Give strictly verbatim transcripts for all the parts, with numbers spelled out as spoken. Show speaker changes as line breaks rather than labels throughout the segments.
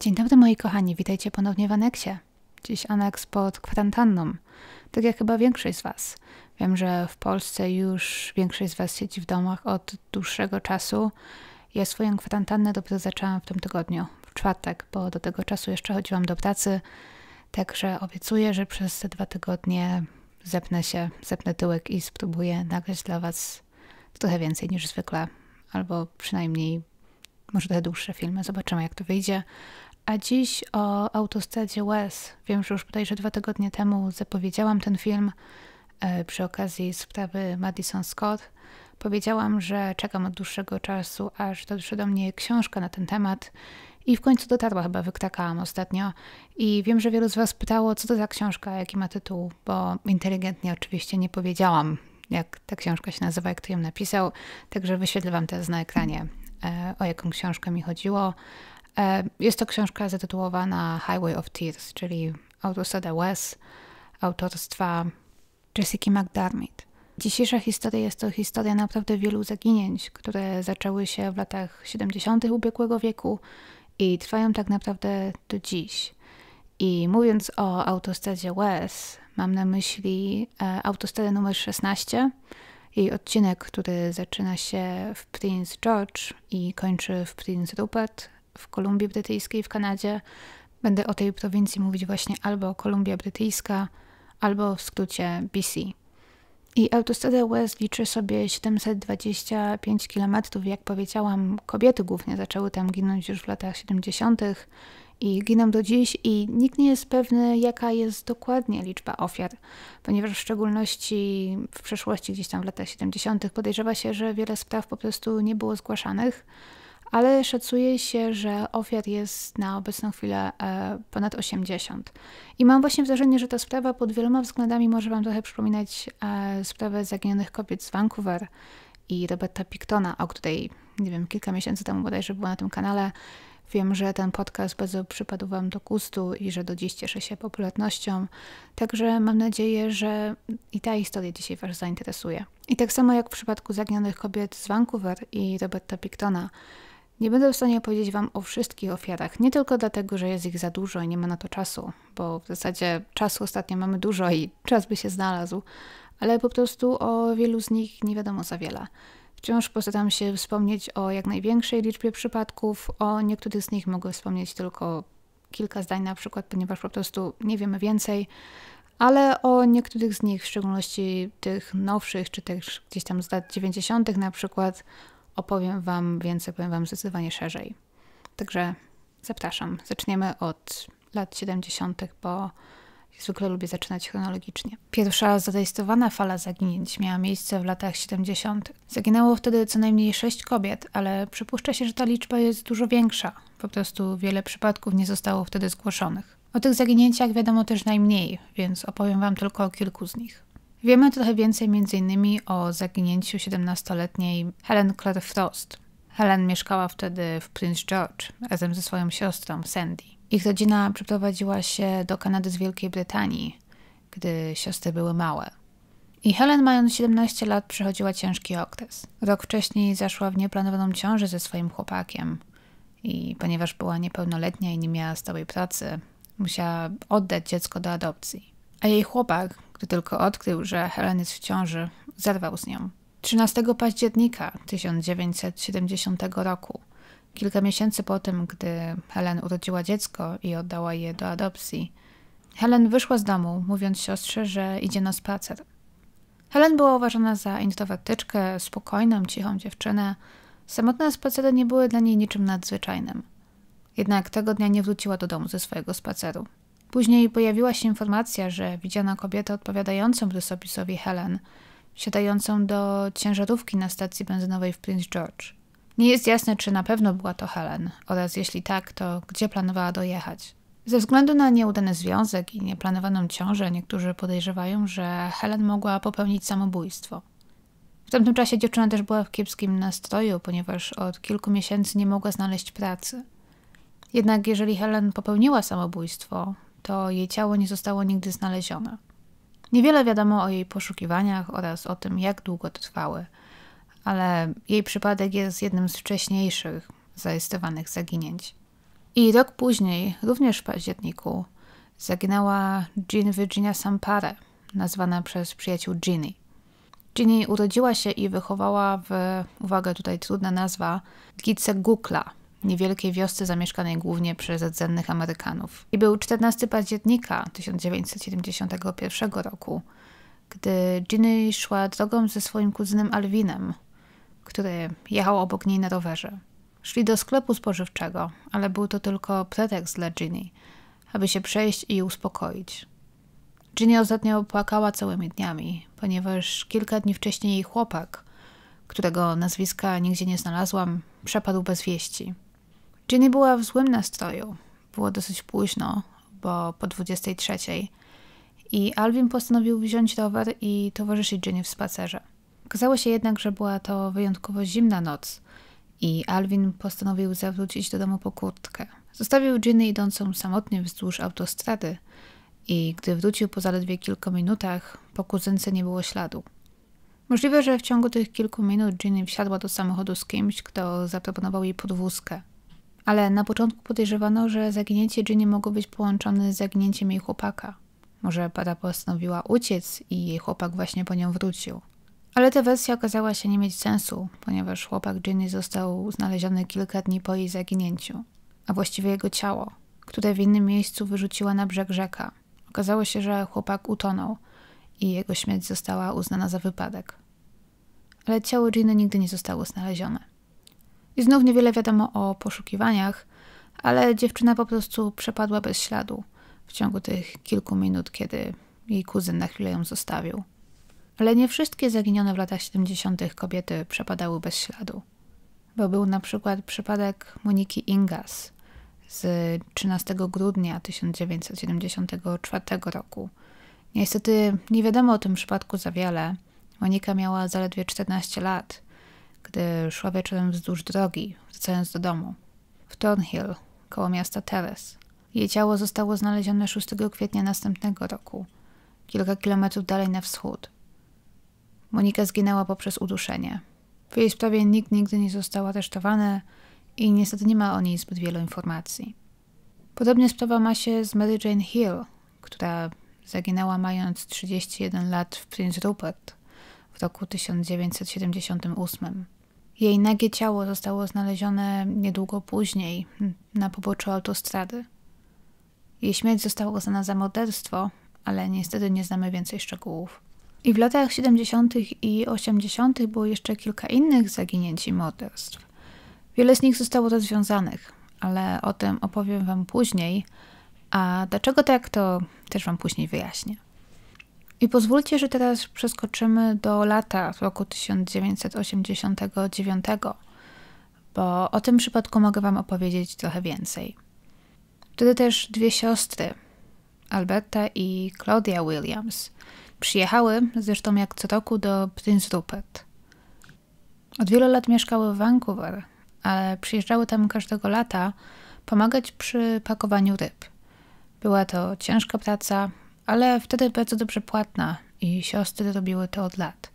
Dzień dobry moi kochani, witajcie ponownie w Aneksie. Dziś aneks pod kwarantanną, tak jak chyba większość z was. Wiem, że w Polsce już większość z was siedzi w domach od dłuższego czasu. Ja swoją kwarantannę dopiero zaczęłam w tym tygodniu, w czwartek, bo do tego czasu jeszcze chodziłam do pracy. Także obiecuję, że przez te dwa tygodnie zepnę się, zepnę tyłek i spróbuję nagrać dla was trochę więcej niż zwykle. Albo przynajmniej może trochę dłuższe filmy. Zobaczymy, jak to wyjdzie. A dziś o autostradzie łez. Wiem, że już bodajże dwa tygodnie temu zapowiedziałam ten film e, przy okazji sprawy Madison Scott. Powiedziałam, że czekam od dłuższego czasu, aż dotrze do mnie książka na ten temat i w końcu dotarła, chyba wykrakałam ostatnio. I wiem, że wielu z was pytało, co to za książka, jaki ma tytuł, bo inteligentnie oczywiście nie powiedziałam, jak ta książka się nazywa, jak kto ją napisał. Także wyświetlę wam teraz na ekranie, e, o jaką książkę mi chodziło. Jest to książka zatytułowana Highway of Tears, czyli Autostrada łez, autorstwa Jessica McDermott. Dzisiejsza historia jest to historia naprawdę wielu zaginięć, które zaczęły się w latach siedemdziesiątych ubiegłego wieku i trwają tak naprawdę do dziś. I mówiąc o autostradzie łez, mam na myśli autostradę numer szesnaście, jej odcinek, który zaczyna się w Prince George i kończy w Prince Rupert w Kolumbii Brytyjskiej w Kanadzie. Będę o tej prowincji mówić właśnie albo Kolumbia Brytyjska, albo w skrócie B C. I autostrada łez liczy sobie siedemset dwadzieścia pięć kilometrów. Jak powiedziałam, kobiety głównie zaczęły tam ginąć już w latach siedemdziesiątych i giną do dziś i nikt nie jest pewny, jaka jest dokładnie liczba ofiar, ponieważ w szczególności w przeszłości, gdzieś tam w latach siedemdziesiątych podejrzewa się, że wiele spraw po prostu nie było zgłaszanych, ale szacuje się, że ofiar jest na obecną chwilę e, ponad osiemdziesiąt. I mam właśnie wrażenie, że ta sprawa pod wieloma względami może wam trochę przypominać e, sprawę zaginionych kobiet z Vancouver i Roberta Pictona, o której, nie wiem, kilka miesięcy temu bodajże była na tym kanale. Wiem, że ten podcast bardzo przypadł wam do gustu i że do dziś cieszy się popularnością. Także mam nadzieję, że i ta historia dzisiaj was zainteresuje. I tak samo jak w przypadku zaginionych kobiet z Vancouver i Roberta Pictona, nie będę w stanie powiedzieć wam o wszystkich ofiarach, nie tylko dlatego, że jest ich za dużo i nie ma na to czasu, bo w zasadzie czasu ostatnio mamy dużo i czas by się znalazł, ale po prostu o wielu z nich nie wiadomo za wiele. Wciąż postaram się wspomnieć o jak największej liczbie przypadków, o niektórych z nich mogę wspomnieć tylko kilka zdań na przykład, ponieważ po prostu nie wiemy więcej, ale o niektórych z nich, w szczególności tych nowszych, czy też gdzieś tam z lat dziewięćdziesiątych na przykład, opowiem wam więcej, powiem wam zdecydowanie szerzej. Także zapraszam. Zaczniemy od lat siedemdziesiątych, bo zwykle lubię zaczynać chronologicznie. Pierwsza zarejestrowana fala zaginięć miała miejsce w latach siedemdziesiątych. Zaginęło wtedy co najmniej sześć kobiet, ale przypuszcza się, że ta liczba jest dużo większa. Po prostu wiele przypadków nie zostało wtedy zgłoszonych. O tych zaginięciach wiadomo też najmniej, więc opowiem wam tylko o kilku z nich. Wiemy trochę więcej między innymi o zaginięciu siedemnastoletniej Helen Claire Frost. Helen mieszkała wtedy w Prince George razem ze swoją siostrą Sandy. Ich rodzina przeprowadziła się do Kanady z Wielkiej Brytanii, gdy siostry były małe. I Helen, mając siedemnaście lat, przechodziła ciężki okres. Rok wcześniej zaszła w nieplanowaną ciążę ze swoim chłopakiem i ponieważ była niepełnoletnia i nie miała stałej pracy, musiała oddać dziecko do adopcji. A jej chłopak, gdy tylko odkrył, że Helen jest w ciąży, zerwał z nią. trzynastego października tysiąc dziewięćset siedemdziesiątego roku, kilka miesięcy po tym, gdy Helen urodziła dziecko i oddała je do adopcji, Helen wyszła z domu, mówiąc siostrze, że idzie na spacer. Helen była uważana za introwertyczkę, spokojną, cichą dziewczynę. Samotne spacery nie były dla niej niczym nadzwyczajnym. Jednak tego dnia nie wróciła do domu ze swojego spaceru. Później pojawiła się informacja, że widziano kobietę odpowiadającą rysopisowi Helen, wsiadającą do ciężarówki na stacji benzynowej w Prince George. Nie jest jasne, czy na pewno była to Helen oraz jeśli tak, to gdzie planowała dojechać. Ze względu na nieudany związek i nieplanowaną ciążę niektórzy podejrzewają, że Helen mogła popełnić samobójstwo. W tamtym czasie dziewczyna też była w kiepskim nastroju, ponieważ od kilku miesięcy nie mogła znaleźć pracy. Jednak jeżeli Helen popełniła samobójstwo, to jej ciało nie zostało nigdy znalezione. Niewiele wiadomo o jej poszukiwaniach oraz o tym, jak długo trwały, ale jej przypadek jest jednym z wcześniejszych zarejestrowanych zaginięć. I rok później, również w październiku, zaginęła Jean Virginia Sampare, nazwana przez przyjaciół Ginny. Ginny urodziła się i wychowała w, uwaga, tutaj trudna nazwa, Gicegukla, niewielkiej wiosce zamieszkanej głównie przez rdzennych Amerykanów. I był czternastego października tysiąc dziewięćset siedemdziesiątego pierwszego roku, gdy Ginny szła drogą ze swoim kuzynem Alvinem, który jechał obok niej na rowerze. Szli do sklepu spożywczego, ale był to tylko pretekst dla Ginny, aby się przejść i uspokoić. Ginny ostatnio płakała całymi dniami, ponieważ kilka dni wcześniej jej chłopak, którego nazwiska nigdzie nie znalazłam, przepadł bez wieści. Ginny była w złym nastroju. Było dosyć późno, bo po dwudziestej trzeciej, i Alvin postanowił wziąć rower i towarzyszyć Ginny w spacerze. Okazało się jednak, że była to wyjątkowo zimna noc i Alvin postanowił zawrócić do domu po kurtkę. Zostawił Ginny idącą samotnie wzdłuż autostrady i gdy wrócił po zaledwie kilku minutach, po kuzynce nie było śladu. Możliwe, że w ciągu tych kilku minut Ginny wsiadła do samochodu z kimś, kto zaproponował jej podwózkę. Ale na początku podejrzewano, że zaginięcie Ginny mogło być połączone z zaginięciem jej chłopaka. Może para postanowiła uciec i jej chłopak właśnie po nią wrócił. Ale ta wersja okazała się nie mieć sensu, ponieważ chłopak Ginny został znaleziony kilka dni po jej zaginięciu, a właściwie jego ciało, które w innym miejscu wyrzuciła na brzeg rzeka. Okazało się, że chłopak utonął i jego śmierć została uznana za wypadek. Ale ciało Ginny nigdy nie zostało znalezione. I znów niewiele wiadomo o poszukiwaniach, ale dziewczyna po prostu przepadła bez śladu w ciągu tych kilku minut, kiedy jej kuzyn na chwilę ją zostawił. Ale nie wszystkie zaginione w latach siedemdziesiątych kobiety przepadały bez śladu, bo był na przykład przypadek Moniki Ingas z trzynastego grudnia tysiąc dziewięćset siedemdziesiątego czwartego roku. Niestety nie wiadomo o tym przypadku za wiele. Monika miała zaledwie czternaście lat, gdy szła wieczorem wzdłuż drogi, wracając do domu, w Thornhill, koło miasta Terrace. Jej ciało zostało znalezione szóstego kwietnia następnego roku, kilka kilometrów dalej na wschód. Monika zginęła poprzez uduszenie. W jej sprawie nikt nigdy nie został aresztowany i niestety nie ma o niej zbyt wielu informacji. Podobnie sprawa ma się z Mary Jane Hill, która zaginęła mając trzydzieści jeden lat w Prince Rupert w roku tysiąc dziewięćset siedemdziesiątym ósmym. Jej nagie ciało zostało znalezione niedługo później na poboczu autostrady. Jej śmierć została uznana za morderstwo, ale niestety nie znamy więcej szczegółów. I w latach siedemdziesiątych i osiemdziesiątych było jeszcze kilka innych zaginięć i morderstw. Wiele z nich zostało rozwiązanych, ale o tym opowiem wam później, a dlaczego tak, to też wam później wyjaśnię. I pozwólcie, że teraz przeskoczymy do lata roku tysiąc dziewięćset osiemdziesiątego dziewiątego, bo o tym przypadku mogę wam opowiedzieć trochę więcej. Wtedy też dwie siostry, Alberta i Claudia Williams, przyjechały, zresztą jak co roku, do Prince Rupert. Od wielu lat mieszkały w Vancouver, ale przyjeżdżały tam każdego lata pomagać przy pakowaniu ryb. Była to ciężka praca, ale wtedy bardzo dobrze płatna i siostry robiły to od lat.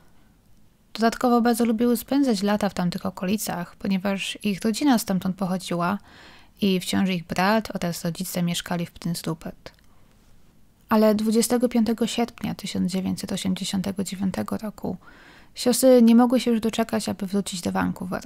Dodatkowo bardzo lubiły spędzać lata w tamtych okolicach, ponieważ ich rodzina stamtąd pochodziła i wciąż ich brat oraz rodzice mieszkali w Prince Rupert. Ale dwudziestego piątego sierpnia tysiąc dziewięćset osiemdziesiątego dziewiątego roku siostry nie mogły się już doczekać, aby wrócić do Vancouver.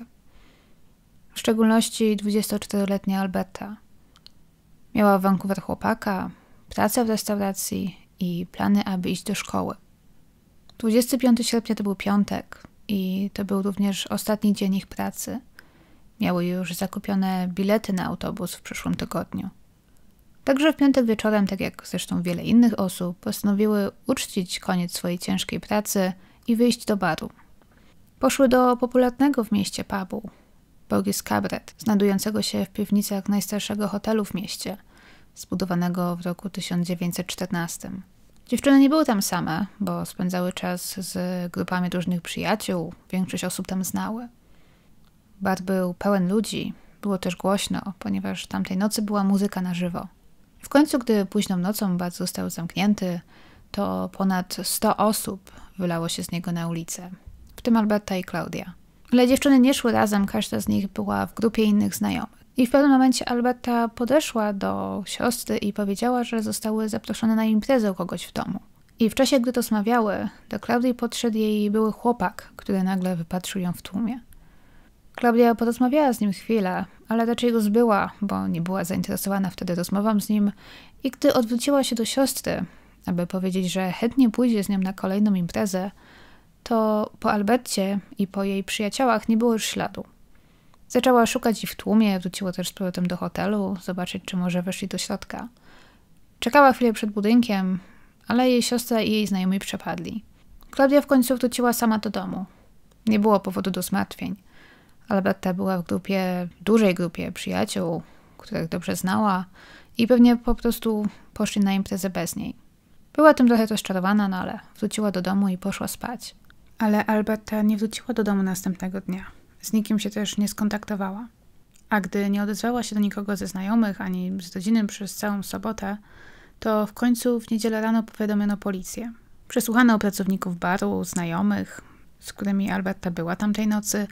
W szczególności dwudziestoczteroletnia Alberta. Miała w Vancouver chłopaka, pracę w restauracji i plany, aby iść do szkoły. dwudziestego piątego sierpnia to był piątek i to był również ostatni dzień ich pracy. Miały już zakupione bilety na autobus w przyszłym tygodniu. Także w piątek wieczorem, tak jak zresztą wiele innych osób, postanowiły uczcić koniec swojej ciężkiej pracy i wyjść do baru. Poszły do popularnego w mieście pubu, Borgis Cabaret, znajdującego się w piwnicach najstarszego hotelu w mieście, zbudowanego w roku tysiąc dziewięćset czternastym. Dziewczyny nie były tam same, bo spędzały czas z grupami różnych przyjaciół, większość osób tam znały. Bar był pełen ludzi, było też głośno, ponieważ tamtej nocy była muzyka na żywo. W końcu, gdy późną nocą bar został zamknięty, to ponad sto osób wylało się z niego na ulicę, w tym Alberta i Claudia. Ale dziewczyny nie szły razem, każda z nich była w grupie innych znajomych. I w pewnym momencie Alberta podeszła do siostry i powiedziała, że zostały zaproszone na imprezę u kogoś w domu. I w czasie, gdy rozmawiały, do Klaudii podszedł jej były chłopak, który nagle wypatrzył ją w tłumie. Klaudia porozmawiała z nim chwilę, ale raczej go zbyła, bo nie była zainteresowana wtedy rozmową z nim i gdy odwróciła się do siostry, aby powiedzieć, że chętnie pójdzie z nią na kolejną imprezę, to po Albercie i po jej przyjaciołach nie było już śladu. Zaczęła szukać ich w tłumie, wróciła też z powrotem do hotelu, zobaczyć, czy może weszli do środka. Czekała chwilę przed budynkiem, ale jej siostra i jej znajomi przepadli. Klaudia w końcu wróciła sama do domu. Nie było powodu do zmartwień. Alberta była w grupie, dużej grupie przyjaciół, których dobrze znała i pewnie po prostu poszli na imprezę bez niej. Była tym trochę rozczarowana, no ale wróciła do domu i poszła spać. Ale Alberta nie wróciła do domu następnego dnia. Z nikim się też nie skontaktowała. A gdy nie odezwała się do nikogo ze znajomych ani z rodziny przez całą sobotę, to w końcu w niedzielę rano powiadomiono policję. Przesłuchano pracowników baru, znajomych, z którymi Alberta była tamtej nocy,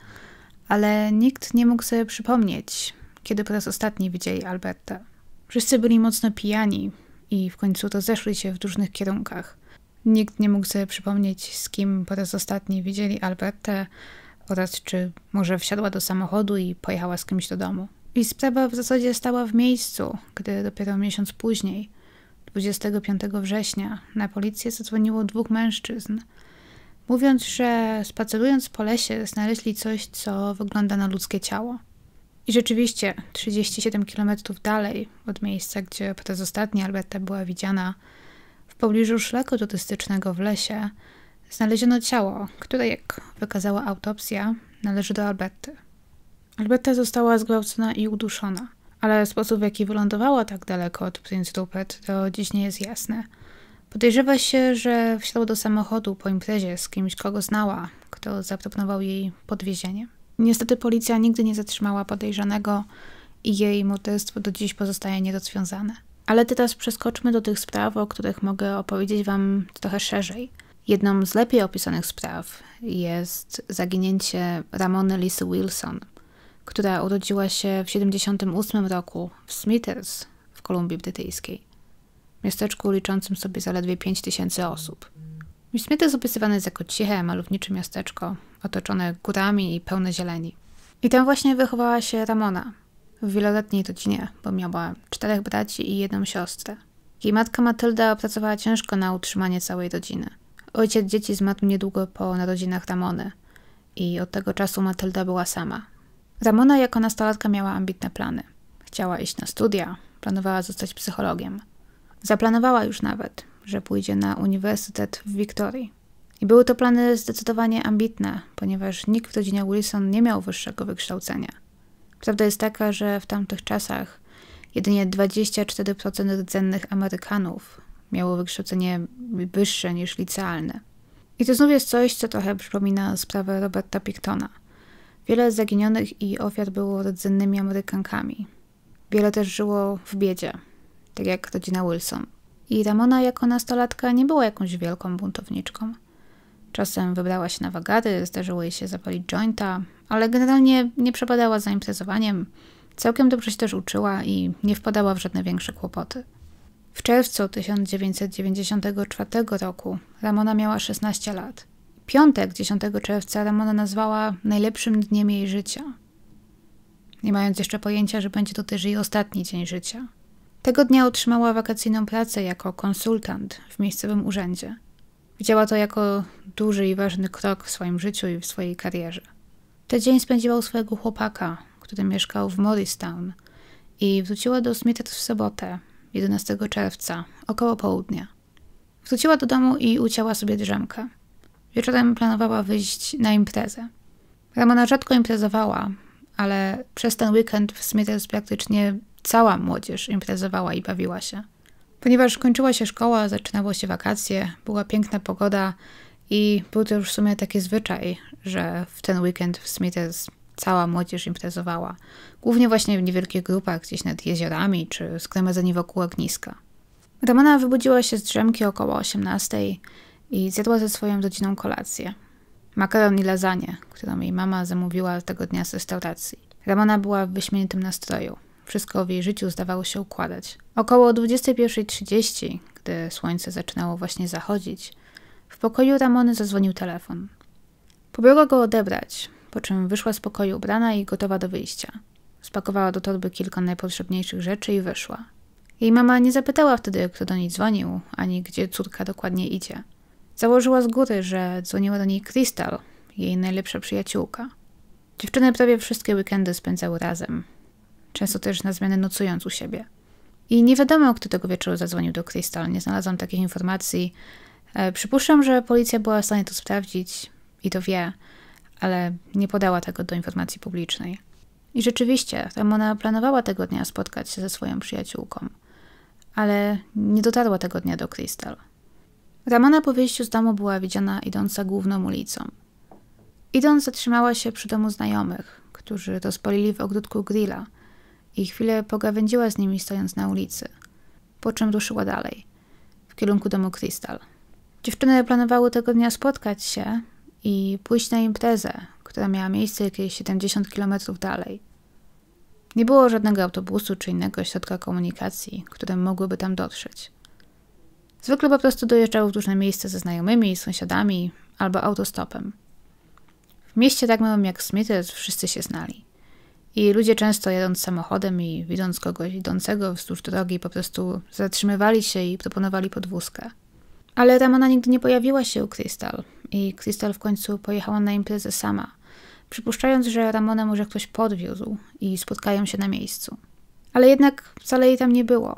ale nikt nie mógł sobie przypomnieć, kiedy po raz ostatni widzieli Albertę. Wszyscy byli mocno pijani i w końcu rozeszli się w różnych kierunkach. Nikt nie mógł sobie przypomnieć, z kim po raz ostatni widzieli Albertę oraz czy może wsiadła do samochodu i pojechała z kimś do domu. I sprawa w zasadzie stała w miejscu, gdy dopiero miesiąc później, dwudziestego piątego września, na policję zadzwoniło dwóch mężczyzn, mówiąc, że spacerując po lesie znaleźli coś, co wygląda na ludzkie ciało. I rzeczywiście, trzydzieści siedem kilometrów dalej od miejsca, gdzie po raz ostatni Alberta była widziana, w pobliżu szlaku turystycznego w lesie, znaleziono ciało, które, jak wykazała autopsja, należy do Alberty. Alberta została zgwałcona i uduszona, ale sposób, w jaki wylądowała tak daleko od Prince Rupert, to dziś nie jest jasne. Podejrzewa się, że wsiadła do samochodu po imprezie z kimś, kogo znała, kto zaproponował jej podwiezienie. Niestety policja nigdy nie zatrzymała podejrzanego i jej morderstwo do dziś pozostaje nierozwiązane. Ale teraz przeskoczmy do tych spraw, o których mogę opowiedzieć wam trochę szerzej. Jedną z lepiej opisanych spraw jest zaginięcie Ramony Lisy Wilson, która urodziła się w siedemdziesiątym ósmym roku w Smithers w Kolumbii Brytyjskiej, miasteczku liczącym sobie zaledwie pięć tysięcy osób. Smithers opisywane jest jako ciche, malownicze miasteczko, otoczone górami i pełne zieleni. I tam właśnie wychowała się Ramona, w wieloletniej rodzinie, bo miała czterech braci i jedną siostrę. Jej matka Matylda pracowała ciężko na utrzymanie całej rodziny. Ojciec dzieci zmarł niedługo po narodzinach Ramony i od tego czasu Matylda była sama. Ramona jako nastolatka miała ambitne plany. Chciała iść na studia, planowała zostać psychologiem. Zaplanowała już nawet, że pójdzie na uniwersytet w Wiktorii. I były to plany zdecydowanie ambitne, ponieważ nikt w rodzinie Wilson nie miał wyższego wykształcenia. Prawda jest taka, że w tamtych czasach jedynie dwadzieścia cztery procent rdzennych Amerykanów miało wykształcenie wyższe niż licealne. I to znów jest coś, co trochę przypomina sprawę Roberta Pictona. Wiele zaginionych i ofiar było rdzennymi Amerykankami. Wiele też żyło w biedzie, tak jak rodzina Wilson. I Ramona jako nastolatka nie była jakąś wielką buntowniczką. Czasem wybrała się na wagary, zdarzyło jej się zapalić jointa, ale generalnie nie przepadała za imprezowaniem, całkiem dobrze się też uczyła i nie wpadała w żadne większe kłopoty. W czerwcu tysiąc dziewięćset dziewięćdziesiątego czwartego roku Ramona miała szesnaście lat. Piątek, dziesiątego czerwca, Ramona nazwała najlepszym dniem jej życia, nie mając jeszcze pojęcia, że będzie to też jej ostatni dzień życia. Tego dnia otrzymała wakacyjną pracę jako konsultant w miejscowym urzędzie. Widziała to jako duży i ważny krok w swoim życiu i w swojej karierze. Ten dzień spędziła u swojego chłopaka, który mieszkał w Morristown, i wróciła do Smithers w sobotę, jedenastego czerwca, około południa. Wróciła do domu i ucięła sobie drzemkę. Wieczorem planowała wyjść na imprezę. Ramona rzadko imprezowała, ale przez ten weekend w Smithers praktycznie cała młodzież imprezowała i bawiła się. Ponieważ kończyła się szkoła, zaczynało się wakacje, była piękna pogoda i był to już w sumie taki zwyczaj, że w ten weekend w Smithers cała młodzież imprezowała. Głównie właśnie w niewielkich grupach, gdzieś nad jeziorami czy zgromadzeni wokół ogniska. Ramona wybudziła się z drzemki około osiemnastej i zjadła ze swoją rodziną kolację. Makaron i lasagne, którą jej mama zamówiła tego dnia z restauracji. Ramona była w wyśmienitym nastroju. Wszystko w jej życiu zdawało się układać. Około dwudziestej pierwszej trzydzieści, gdy słońce zaczynało właśnie zachodzić, w pokoju Ramony zadzwonił telefon. Pobiegła go odebrać, po czym wyszła z pokoju ubrana i gotowa do wyjścia. Spakowała do torby kilka najpotrzebniejszych rzeczy i wyszła. Jej mama nie zapytała wtedy, kto do niej dzwonił, ani gdzie córka dokładnie idzie. Założyła z góry, że dzwoniła do niej Crystal, jej najlepsza przyjaciółka. Dziewczyny prawie wszystkie weekendy spędzały razem, często też na zmianę nocując u siebie. I nie wiadomo, kto tego wieczoru zadzwonił do Crystal, nie znalazłam takich informacji. E, przypuszczam, że policja była w stanie to sprawdzić i to wie, ale nie podała tego do informacji publicznej. I rzeczywiście, Ramona planowała tego dnia spotkać się ze swoją przyjaciółką, ale nie dotarła tego dnia do Crystal. Ramona po wyjściu z domu była widziana idąca główną ulicą. Idąc zatrzymała się przy domu znajomych, którzy rozpalili w ogródku grilla i chwilę pogawędziła z nimi stojąc na ulicy, po czym ruszyła dalej, w kierunku domu Crystal. Dziewczyny planowały tego dnia spotkać się i pójść na imprezę, która miała miejsce jakieś siedemdziesiąt kilometrów dalej. Nie było żadnego autobusu czy innego środka komunikacji, które mogłyby tam dotrzeć. Zwykle po prostu dojeżdżały w różne miejsca ze znajomymi, sąsiadami albo autostopem. W mieście tak małym jak Smithers wszyscy się znali. I ludzie często jadąc samochodem i widząc kogoś idącego wzdłuż drogi po prostu zatrzymywali się i proponowali podwózkę. Ale Ramona nigdy nie pojawiła się u Crystal i Crystal w końcu pojechała na imprezę sama, przypuszczając, że Ramona może ktoś podwiózł i spotkają się na miejscu. Ale jednak wcale jej tam nie było.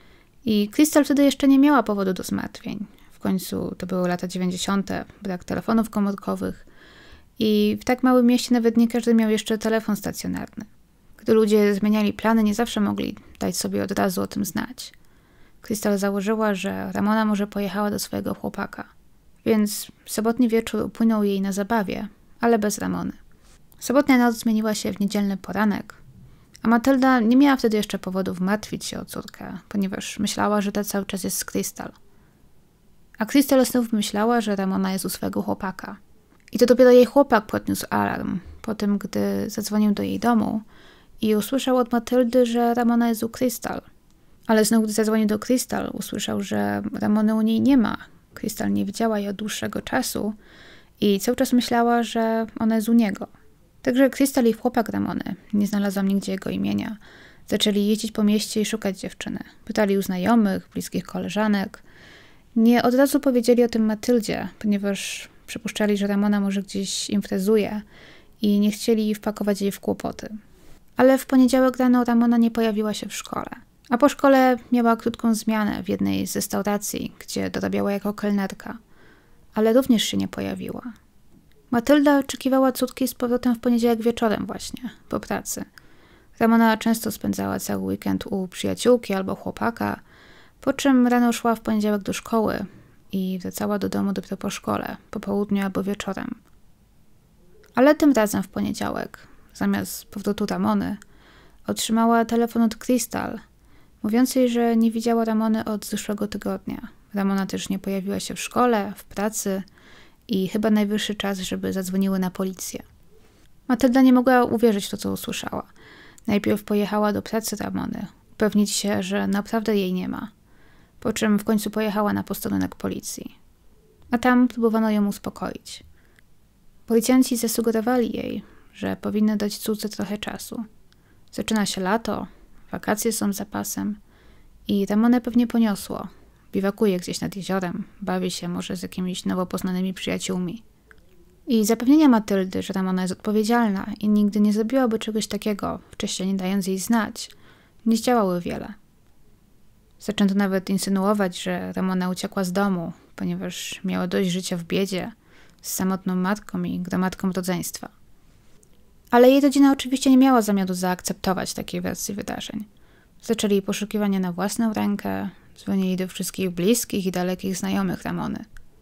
I Crystal wtedy jeszcze nie miała powodu do zmartwień. W końcu to były lata dziewięćdziesiąte, brak telefonów komórkowych i w tak małym mieście nawet nie każdy miał jeszcze telefon stacjonarny. Gdy ludzie zmieniali plany, nie zawsze mogli dać sobie od razu o tym znać. Crystal założyła, że Ramona może pojechała do swojego chłopaka, więc sobotni wieczór upłynął jej na zabawie, ale bez Ramony. Sobotnia noc zmieniła się w niedzielny poranek, a Matylda nie miała wtedy jeszcze powodów martwić się o córkę, ponieważ myślała, że ta cały czas jest z Crystal. A Crystal znów myślała, że Ramona jest u swojego chłopaka. I to dopiero jej chłopak podniósł alarm, po tym gdy zadzwonił do jej domu i usłyszał od Matyldy, że Ramona jest u Crystal. Ale znów gdy zadzwonił do Crystal, usłyszał, że Ramony u niej nie ma. Crystal nie widziała jej od dłuższego czasu i cały czas myślała, że ona jest u niego. Także Crystal i chłopak Ramony, nie znalazłam nigdzie jego imienia, zaczęli jeździć po mieście i szukać dziewczyny. Pytali u znajomych, bliskich koleżanek. Nie od razu powiedzieli o tym Matyldzie, ponieważ przypuszczali, że Ramona może gdzieś imprezuje i nie chcieli wpakować jej w kłopoty. Ale w poniedziałek rano Ramona nie pojawiła się w szkole. A po szkole miała krótką zmianę w jednej z restauracji, gdzie dorabiała jako kelnerka, ale również się nie pojawiła. Matylda oczekiwała córki z powrotem w poniedziałek wieczorem właśnie, po pracy. Ramona często spędzała cały weekend u przyjaciółki albo chłopaka, po czym rano szła w poniedziałek do szkoły i wracała do domu dopiero po szkole, po południu albo wieczorem. Ale tym razem w poniedziałek, zamiast powrotu Ramony, otrzymała telefon od Crystal, mówiąc jej, że nie widziała Ramony od zeszłego tygodnia. Ramona też nie pojawiła się w szkole, w pracy i chyba najwyższy czas, żeby zadzwoniły na policję. Matylda nie mogła uwierzyć w to, co usłyszała. Najpierw pojechała do pracy Ramony, upewnić się, że naprawdę jej nie ma, po czym w końcu pojechała na posterunek policji. A tam próbowano ją uspokoić. Policjanci zasugerowali jej, że powinny dać córce trochę czasu. Zaczyna się lato, wakacje są zapasem i Ramonę pewnie poniosło. Biwakuje gdzieś nad jeziorem, bawi się może z jakimiś nowo poznanymi przyjaciółmi. I zapewnienia Matyldy, że Ramona jest odpowiedzialna i nigdy nie zrobiłaby czegoś takiego, wcześniej nie dając jej znać, nie zdziałały wiele. Zaczęto nawet insynuować, że Ramona uciekła z domu, ponieważ miała dość życia w biedzie, z samotną matką i gromadką rodzeństwa. Ale jej rodzina oczywiście nie miała zamiaru zaakceptować takiej wersji wydarzeń. Zaczęli poszukiwania na własną rękę, dzwonili do wszystkich bliskich i dalekich znajomych Ramony.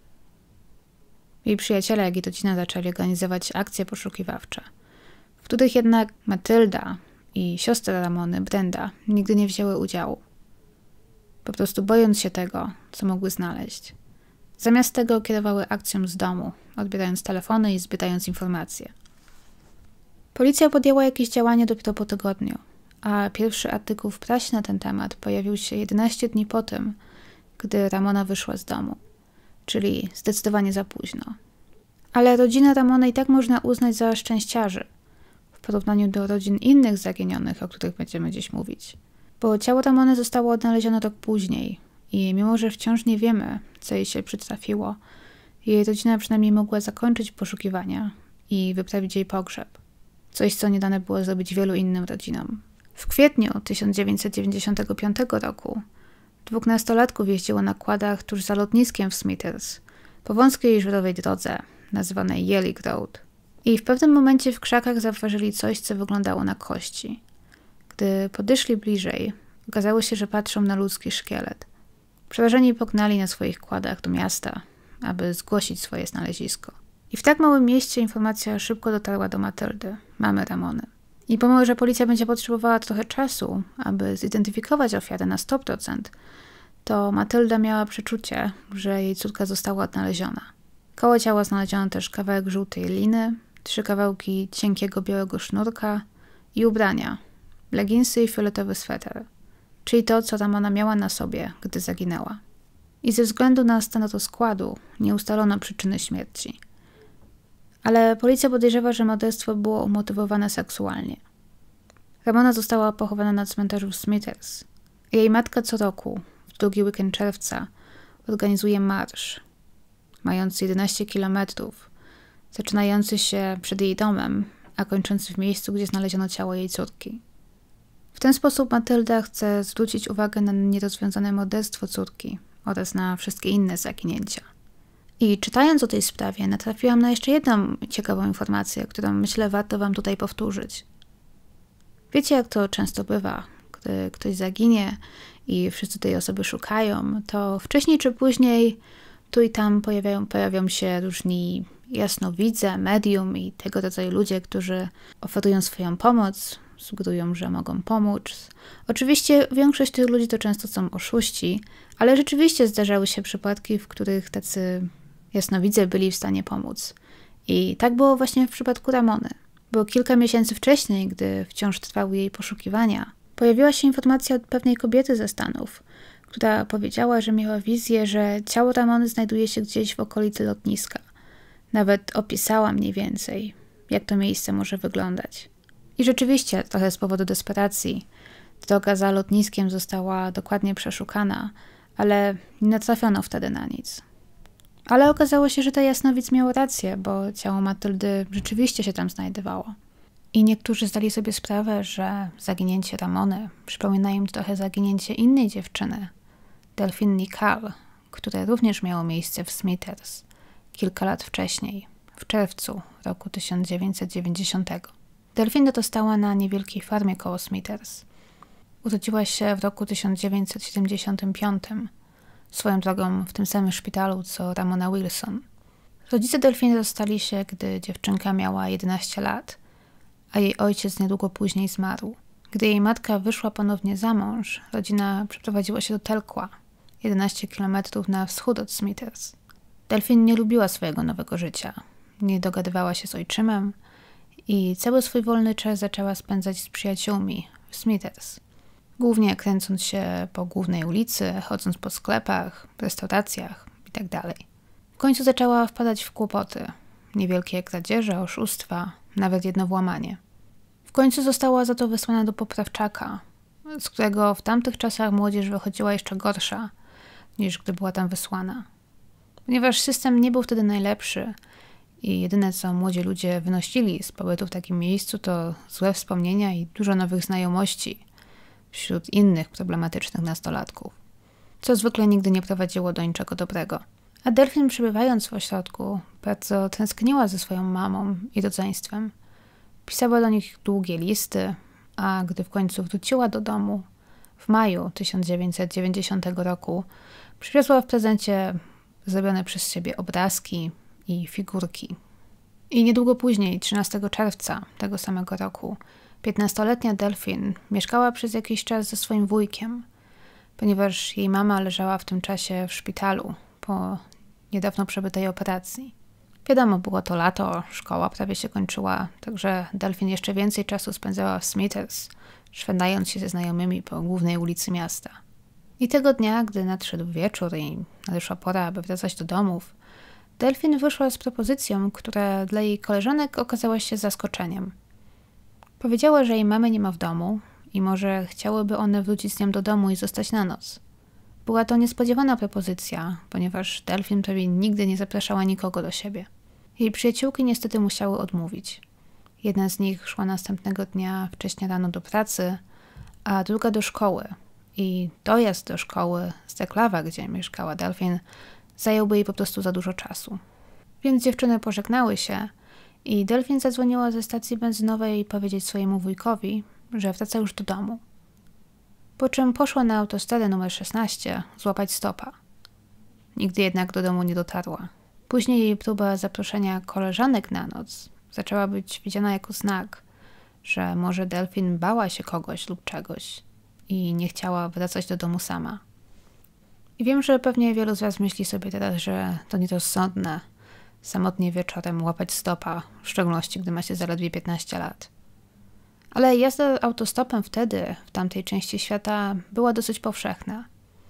Jej przyjaciele, jak i rodzina zaczęli organizować akcje poszukiwawcze, w których jednak Matylda i siostra Ramony, Brenda, nigdy nie wzięły udziału. Po prostu bojąc się tego, co mogły znaleźć. Zamiast tego kierowały akcją z domu, odbierając telefony i zbierając informacje. Policja podjęła jakieś działania dopiero po tygodniu, a pierwszy artykuł w prasie na ten temat pojawił się jedenaście dni po tym, gdy Ramona wyszła z domu, czyli zdecydowanie za późno. Ale rodzinę Ramona i tak można uznać za szczęściarzy, w porównaniu do rodzin innych zaginionych, o których będziemy dziś mówić. Bo ciało Ramony zostało odnalezione rok później i mimo, że wciąż nie wiemy, co jej się przytrafiło, jej rodzina przynajmniej mogła zakończyć poszukiwania i wyprawić jej pogrzeb. Coś, co nie dane było zrobić wielu innym rodzinom. W kwietniu tysiąc dziewięćset dziewięćdziesiątego piątego roku dwóch nastolatków jeździło na kładach tuż za lotniskiem w Smithers, po wąskiej żurowej drodze, nazywanej Yellig Road. I w pewnym momencie w krzakach zauważyli coś, co wyglądało na kości. Gdy podeszli bliżej, okazało się, że patrzą na ludzki szkielet. Przerażeni pognali na swoich kładach do miasta, aby zgłosić swoje znalezisko. I w tak małym mieście informacja szybko dotarła do Matyldy, mamy Ramony. I pomimo, że policja będzie potrzebowała trochę czasu, aby zidentyfikować ofiarę na sto procent, to Matylda miała przeczucie, że jej córka została odnaleziona. Koło ciała znaleziono też kawałek żółtej liny, trzy kawałki cienkiego białego sznurka i ubrania, leginsy i fioletowy sweter, czyli to, co Ramona miała na sobie, gdy zaginęła. I ze względu na stan rozkładu nie ustalono przyczyny śmierci. Ale policja podejrzewa, że morderstwo było umotywowane seksualnie. Ramona została pochowana na cmentarzu w Smithers. Jej matka co roku, w drugi weekend czerwca, organizuje marsz, mający jedenaście kilometrów, zaczynający się przed jej domem, a kończący w miejscu, gdzie znaleziono ciało jej córki. W ten sposób Matylda chce zwrócić uwagę na nierozwiązane morderstwo córki oraz na wszystkie inne zaginięcia. I czytając o tej sprawie, natrafiłam na jeszcze jedną ciekawą informację, którą myślę warto wam tutaj powtórzyć. Wiecie, jak to często bywa, gdy ktoś zaginie i wszyscy tej osoby szukają, to wcześniej czy później tu i tam pojawiają, pojawią się różni jasnowidze, medium i tego rodzaju ludzie, którzy oferują swoją pomoc, sugerują, że mogą pomóc. Oczywiście większość tych ludzi to często są oszuści, ale rzeczywiście zdarzały się przypadki, w których tacy jasnowidze byli w stanie pomóc. I tak było właśnie w przypadku Ramony. Bo kilka miesięcy wcześniej, gdy wciąż trwały jej poszukiwania, pojawiła się informacja od pewnej kobiety ze Stanów, która powiedziała, że miała wizję, że ciało Ramony znajduje się gdzieś w okolicy lotniska. Nawet opisała mniej więcej, jak to miejsce może wyglądać. I rzeczywiście, trochę z powodu desperacji, droga za lotniskiem została dokładnie przeszukana, ale nie natrafiono wtedy na nic. Ale okazało się, że ta jasnowidz miała rację, bo ciało Matyldy rzeczywiście się tam znajdowało. I niektórzy zdali sobie sprawę, że zaginięcie Ramony przypomina im trochę zaginięcie innej dziewczyny, Delphine Nicole, które również miało miejsce w Smithers kilka lat wcześniej, w czerwcu roku tysiąc dziewięćset dziewięćdziesiątego. Delphine dorastała na niewielkiej farmie koło Smithers. Urodziła się w roku tysiąc dziewięćset siedemdziesiątym piątym, swoją drogą w tym samym szpitalu co Ramona Wilson. Rodzice Delphine rozstali się, gdy dziewczynka miała jedenaście lat, a jej ojciec niedługo później zmarł. Gdy jej matka wyszła ponownie za mąż, rodzina przeprowadziła się do Telkła, jedenaście kilometrów na wschód od Smithers. Delphine nie lubiła swojego nowego życia, nie dogadywała się z ojczymem i cały swój wolny czas zaczęła spędzać z przyjaciółmi w Smithers. Głównie kręcąc się po głównej ulicy, chodząc po sklepach, restauracjach itd. W końcu zaczęła wpadać w kłopoty. Niewielkie kradzieże, oszustwa, nawet jedno włamanie. W końcu została za to wysłana do poprawczaka, z którego w tamtych czasach młodzież wychodziła jeszcze gorsza, niż gdy była tam wysłana. Ponieważ system nie był wtedy najlepszy i jedyne co młodzi ludzie wynosili z pobytu w takim miejscu to złe wspomnienia i dużo nowych znajomości wśród innych problematycznych nastolatków, co zwykle nigdy nie prowadziło do niczego dobrego. A Delphine, przebywając w ośrodku, bardzo tęskniła ze swoją mamą i rodzeństwem. Pisała do nich długie listy, a gdy w końcu wróciła do domu, w maju tysiąc dziewięćset dziewięćdziesiątego roku, przywiozła w prezencie zrobione przez siebie obrazki i figurki. I niedługo później, trzynastego czerwca tego samego roku, piętnastoletnia Delphine mieszkała przez jakiś czas ze swoim wujkiem, ponieważ jej mama leżała w tym czasie w szpitalu po niedawno przebytej operacji. Wiadomo, było to lato, szkoła prawie się kończyła, także Delfin jeszcze więcej czasu spędzała w Smithers, szwendając się ze znajomymi po głównej ulicy miasta. I tego dnia, gdy nadszedł wieczór i nadeszła pora, aby wracać do domów, Delfin wyszła z propozycją, która dla jej koleżanek okazała się zaskoczeniem. Powiedziała, że jej mamy nie ma w domu i może chciałyby one wrócić z nią do domu i zostać na noc. Była to niespodziewana propozycja, ponieważ Delfin prawie nigdy nie zapraszała nikogo do siebie. Jej przyjaciółki niestety musiały odmówić. Jedna z nich szła następnego dnia wcześnie rano do pracy, a druga do szkoły. I dojazd do szkoły z Deklawa, gdzie mieszkała Delfin, zająłby jej po prostu za dużo czasu. Więc dziewczyny pożegnały się i Delfin zadzwoniła ze stacji benzynowej powiedzieć swojemu wujkowi, że wraca już do domu. Po czym poszła na autostradę numer szesnaście złapać stopa. Nigdy jednak do domu nie dotarła. Później jej próba zaproszenia koleżanek na noc zaczęła być widziana jako znak, że może Delfin bała się kogoś lub czegoś i nie chciała wracać do domu sama. I wiem, że pewnie wielu z was myśli sobie teraz, że to nierozsądne samotnie wieczorem łapać stopa, w szczególności gdy ma się zaledwie piętnaście lat. Ale jazda autostopem wtedy, w tamtej części świata, była dosyć powszechna.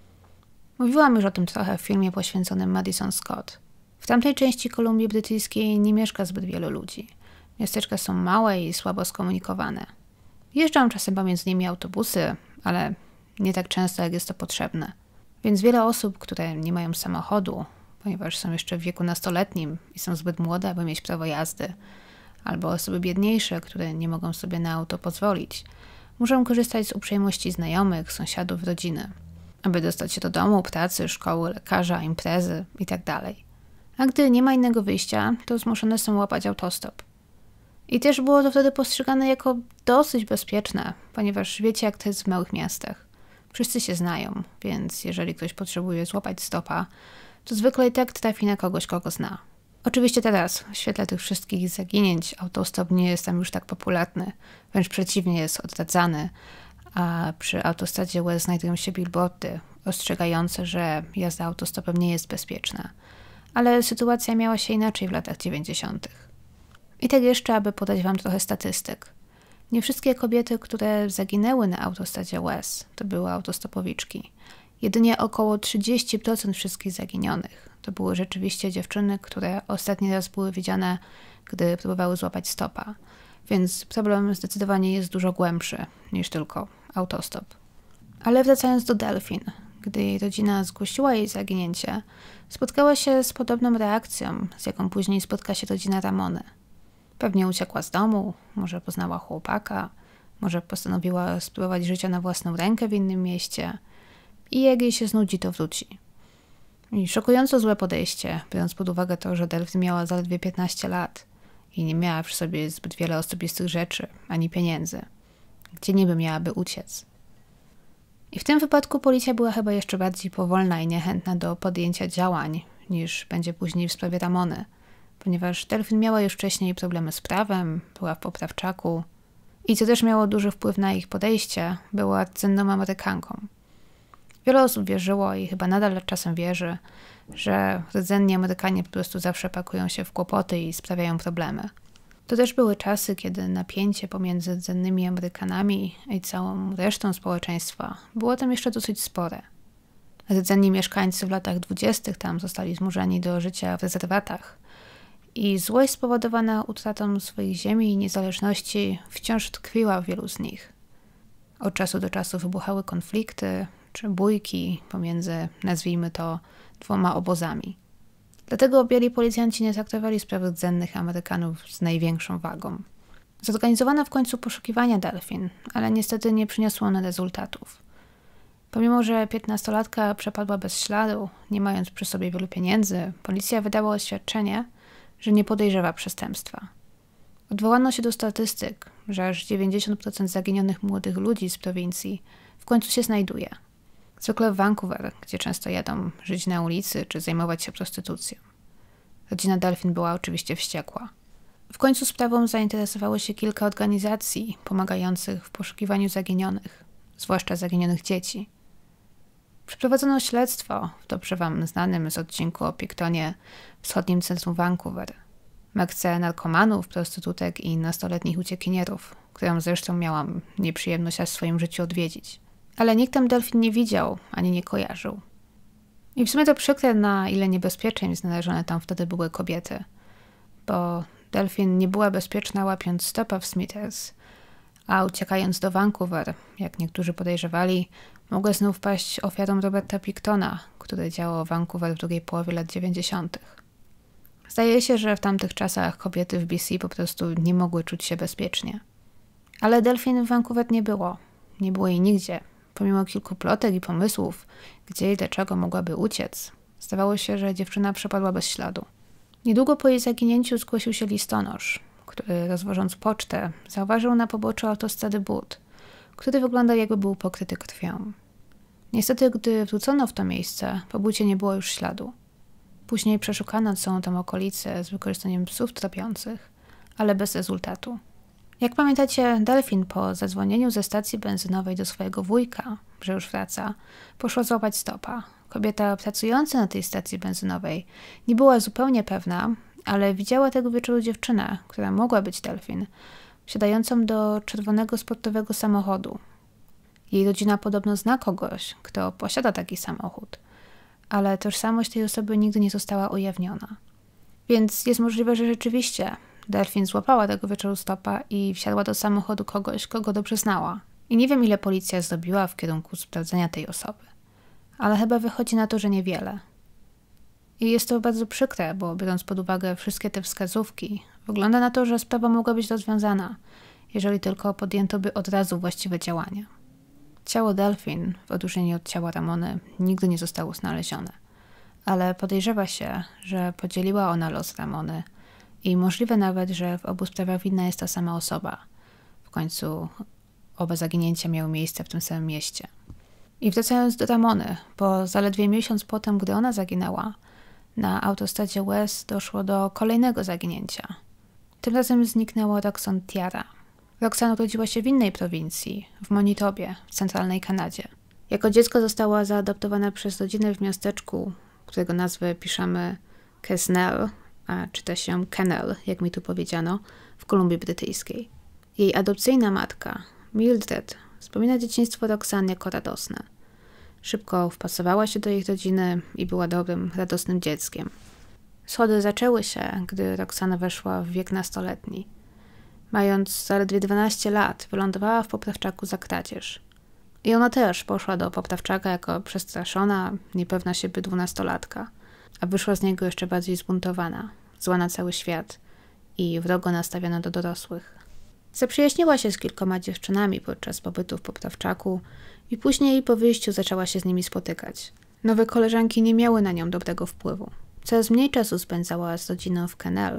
Mówiłam już o tym trochę w filmie poświęconym Madison Scott. W tamtej części Kolumbii Brytyjskiej nie mieszka zbyt wielu ludzi. Miasteczka są małe i słabo skomunikowane. Jeżdżą czasem pomiędzy nimi autobusy, ale nie tak często, jak jest to potrzebne. Więc wiele osób, które nie mają samochodu, ponieważ są jeszcze w wieku nastoletnim i są zbyt młode, aby mieć prawo jazdy, albo osoby biedniejsze, które nie mogą sobie na auto pozwolić, muszą korzystać z uprzejmości znajomych, sąsiadów, rodziny, aby dostać się do domu, pracy, szkoły, lekarza, imprezy itd. A gdy nie ma innego wyjścia, to zmuszone są łapać autostop. I też było to wtedy postrzegane jako dosyć bezpieczne, ponieważ wiecie, jak to jest w małych miastach. Wszyscy się znają, więc jeżeli ktoś potrzebuje złapać stopa, to zwykle i tak trafi na kogoś, kogo zna. Oczywiście teraz, w świetle tych wszystkich zaginięć, autostop nie jest tam już tak popularny, wręcz przeciwnie, jest odradzany, a przy autostradzie West znajdują się billboardy ostrzegające, że jazda autostopem nie jest bezpieczna. Ale sytuacja miała się inaczej w latach dziewięćdziesiątych. I tak jeszcze, aby podać wam trochę statystyk. Nie wszystkie kobiety, które zaginęły na autostradzie West, to były autostopowiczki. Jedynie około trzydzieści procent wszystkich zaginionych to były rzeczywiście dziewczyny, które ostatni raz były widziane, gdy próbowały złapać stopa. Więc problem zdecydowanie jest dużo głębszy niż tylko autostop. Ale wracając do Delfin, gdy jej rodzina zgłosiła jej zaginięcie, spotkała się z podobną reakcją, z jaką później spotka się rodzina Ramony. Pewnie uciekła z domu, może poznała chłopaka, może postanowiła spróbować życia na własną rękę w innym mieście i jak jej się znudzi, to wróci. I szokująco złe podejście, biorąc pod uwagę to, że Delfin miała zaledwie piętnaście lat i nie miała przy sobie zbyt wiele osobistych rzeczy, ani pieniędzy. Gdzie niby miałaby uciec? I w tym wypadku policja była chyba jeszcze bardziej powolna i niechętna do podjęcia działań, niż będzie później w sprawie Ramony, ponieważ Delfin miała już wcześniej problemy z prawem, była w poprawczaku i co też miało duży wpływ na ich podejście, była rdzenną Amerykanką. Wiele osób wierzyło i chyba nadal czasem wierzy, że rdzenni Amerykanie po prostu zawsze pakują się w kłopoty i sprawiają problemy. To też były czasy, kiedy napięcie pomiędzy rdzennymi Amerykanami i całą resztą społeczeństwa było tam jeszcze dosyć spore. Rdzenni mieszkańcy w latach dwudziestych tam zostali zmuszeni do życia w rezerwatach i złość spowodowana utratą swoich ziemi i niezależności wciąż tkwiła w wielu z nich. Od czasu do czasu wybuchały konflikty czy bójki pomiędzy, nazwijmy to, dwoma obozami. Dlatego biali policjanci nie traktowali sprawy rdzennych Amerykanów z największą wagą. Zorganizowano w końcu poszukiwania Delfin, ale niestety nie przyniosło one rezultatów. Pomimo że piętnastolatka przepadła bez śladu, nie mając przy sobie wielu pieniędzy, policja wydała oświadczenie, że nie podejrzewa przestępstwa. Odwołano się do statystyk, że aż dziewięćdziesiąt procent zaginionych młodych ludzi z prowincji w końcu się znajduje. Zwykle w Vancouver, gdzie często jadą żyć na ulicy czy zajmować się prostytucją. Rodzina Delfin była oczywiście wściekła. W końcu sprawą zainteresowało się kilka organizacji pomagających w poszukiwaniu zaginionych, zwłaszcza zaginionych dzieci. Przeprowadzono śledztwo w dobrze wam znanym z odcinku o Pictonie wschodnim centrum Vancouver. Mekce narkomanów, prostytutek i nastoletnich uciekinierów, którą zresztą miałam nieprzyjemność aż w swoim życiu odwiedzić. Ale nikt tam Delfin nie widział, ani nie kojarzył. I w sumie to przykre, na ile niebezpieczeństw narażone tam wtedy były kobiety, bo Delfin nie była bezpieczna łapiąc stopa w Smithers, a uciekając do Vancouver, jak niektórzy podejrzewali, mogła znów paść ofiarą Roberta Pictona, który działał w Vancouver w drugiej połowie lat dziewięćdziesiątych. Zdaje się, że w tamtych czasach kobiety w B C po prostu nie mogły czuć się bezpiecznie. Ale Delfin w Vancouver nie było. Nie było jej nigdzie. Pomimo kilku plotek i pomysłów, gdzie i dlaczego mogłaby uciec, zdawało się, że dziewczyna przepadła bez śladu. Niedługo po jej zaginięciu zgłosił się listonosz, który, rozwożąc pocztę, zauważył na poboczu autostrady but, który wyglądał, jakby był pokryty krwią. Niestety, gdy wrócono w to miejsce, po bucie nie było już śladu. Później przeszukano całą tą okolicę z wykorzystaniem psów tropiących, ale bez rezultatu. Jak pamiętacie, Delfin po zadzwonieniu ze stacji benzynowej do swojego wujka, że już wraca, poszła złapać stopa. Kobieta pracująca na tej stacji benzynowej nie była zupełnie pewna, ale widziała tego wieczoru dziewczynę, która mogła być Delfin, wsiadającą do czerwonego sportowego samochodu. Jej rodzina podobno zna kogoś, kto posiada taki samochód, ale tożsamość tej osoby nigdy nie została ujawniona. Więc jest możliwe, że rzeczywiście Delfin złapała tego wieczoru stopa i wsiadła do samochodu kogoś, kogo dobrze znała. I nie wiem, ile policja zrobiła w kierunku sprawdzenia tej osoby, ale chyba wychodzi na to, że niewiele. I jest to bardzo przykre, bo biorąc pod uwagę wszystkie te wskazówki, wygląda na to, że sprawa mogła być rozwiązana, jeżeli tylko podjęto by od razu właściwe działania. Ciało Delfin, w odróżnieniu od ciała Ramony, nigdy nie zostało znalezione, ale podejrzewa się, że podzieliła ona los Ramony i możliwe nawet, że w obu sprawach winna jest ta sama osoba. W końcu oba zaginięcia miały miejsce w tym samym mieście. I wracając do Ramony, po zaledwie miesiąc potem, gdy ona zaginęła, na autostradzie West doszło do kolejnego zaginięcia. Tym razem zniknęła Roxanne Tiara. Roxanne urodziła się w innej prowincji, w Manitobie, w centralnej Kanadzie. Jako dziecko została zaadoptowana przez rodzinę w miasteczku, którego nazwę piszemy Quesnel, a czyta się Kennel, jak mi tu powiedziano, w Kolumbii Brytyjskiej. Jej adopcyjna matka, Mildred, wspomina dzieciństwo Roxanne jako radosne. Szybko wpasowała się do ich rodziny i była dobrym, radosnym dzieckiem. Schody zaczęły się, gdy Roxanne weszła w wiek nastoletni. Mając zaledwie dwanaście lat, wylądowała w poprawczaku za kradzież. I ona też poszła do poprawczaka jako przestraszona, niepewna siebie dwunastolatka, a wyszła z niego jeszcze bardziej zbuntowana, zła na cały świat i wrogo nastawiona do dorosłych. Zaprzyjaźniła się z kilkoma dziewczynami podczas pobytu w poprawczaku i później po wyjściu zaczęła się z nimi spotykać. Nowe koleżanki nie miały na nią dobrego wpływu. Coraz mniej czasu spędzała z rodziną w Kennel,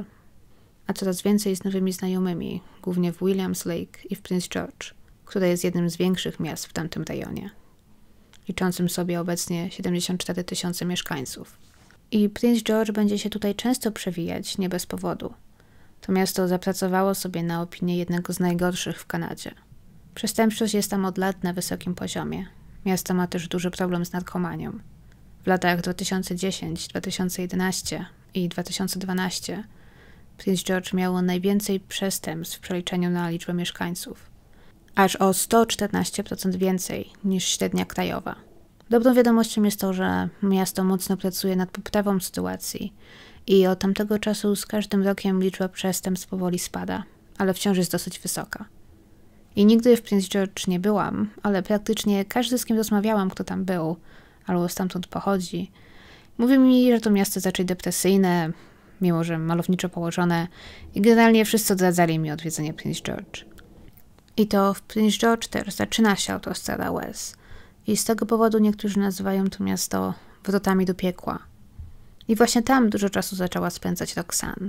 a coraz więcej z nowymi znajomymi, głównie w Williams Lake i w Prince George, które jest jednym z większych miast w tamtym rejonie, liczącym sobie obecnie siedemdziesiąt cztery tysiące mieszkańców. I Prince George będzie się tutaj często przewijać, nie bez powodu. To miasto zapracowało sobie na opinię jednego z najgorszych w Kanadzie. Przestępczość jest tam od lat na wysokim poziomie. Miasto ma też duży problem z narkomanią. W latach dwa tysiące dziesiąty, dwa tysiące jedenasty i dwa tysiące dwunasty Prince George miało najwięcej przestępstw w przeliczeniu na liczbę mieszkańców. Aż o sto czternaście procent więcej niż średnia krajowa. Dobrą wiadomością jest to, że miasto mocno pracuje nad poprawą sytuacji i od tamtego czasu z każdym rokiem liczba przestępstw powoli spada, ale wciąż jest dosyć wysoka. I nigdy w Prince George nie byłam, ale praktycznie każdy, z kim rozmawiałam, kto tam był, albo stamtąd pochodzi, mówi mi, że to miasto jest raczej depresyjne, mimo że malowniczo położone i generalnie wszyscy odradzali mi odwiedzenie Prince George. I to w Prince George też zaczyna się autostrada West i z tego powodu niektórzy nazywają to miasto wrotami do piekła. I właśnie tam dużo czasu zaczęła spędzać Roxanne.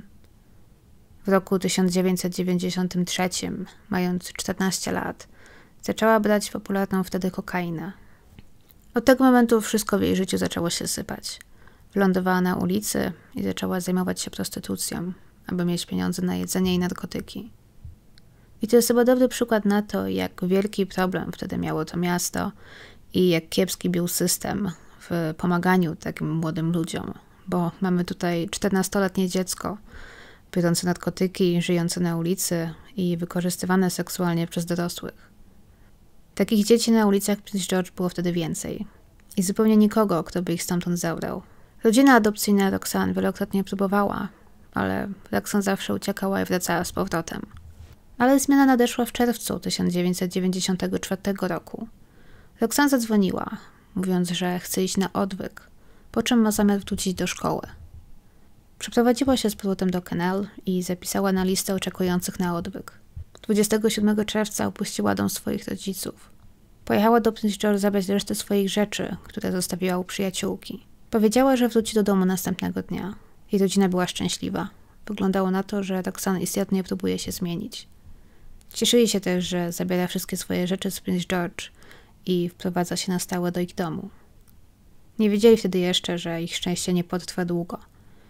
W roku tysiąc dziewięćset dziewięćdziesiątym trzecim, mając czternaście lat, zaczęła brać popularną wtedy kokainę. Od tego momentu wszystko w jej życiu zaczęło się sypać. Wylądowała na ulicy i zaczęła zajmować się prostytucją, aby mieć pieniądze na jedzenie i narkotyki. I to jest chyba dobry przykład na to, jak wielki problem wtedy miało to miasto i jak kiepski był system w pomaganiu takim młodym ludziom, bo mamy tutaj czternastoletnie dziecko, biorące narkotyki, żyjące na ulicy i wykorzystywane seksualnie przez dorosłych. Takich dzieci na ulicach Prince George było wtedy więcej i zupełnie nikogo, kto by ich stamtąd zabrał. Rodzina adopcyjna Roxanne wielokrotnie próbowała, ale Roxanne zawsze uciekała i wracała z powrotem. Ale zmiana nadeszła w czerwcu tysiąc dziewięćset dziewięćdziesiątego czwartego roku. Roxanne zadzwoniła, mówiąc, że chce iść na odwyk, po czym ma zamiar wrócić do szkoły. Przeprowadziła się z powrotem do Kennel i zapisała na listę oczekujących na odwyk. dwudziestego siódmego czerwca opuściła dom swoich rodziców. Pojechała do Prince George zabrać resztę swoich rzeczy, które zostawiła u przyjaciółki. Powiedziała, że wróci do domu następnego dnia. Jej rodzina była szczęśliwa. Wyglądało na to, że Roxanne istotnie próbuje się zmienić. Cieszyli się też, że zabiera wszystkie swoje rzeczy z Prince George i wprowadza się na stałe do ich domu. Nie wiedzieli wtedy jeszcze, że ich szczęście nie potrwa długo,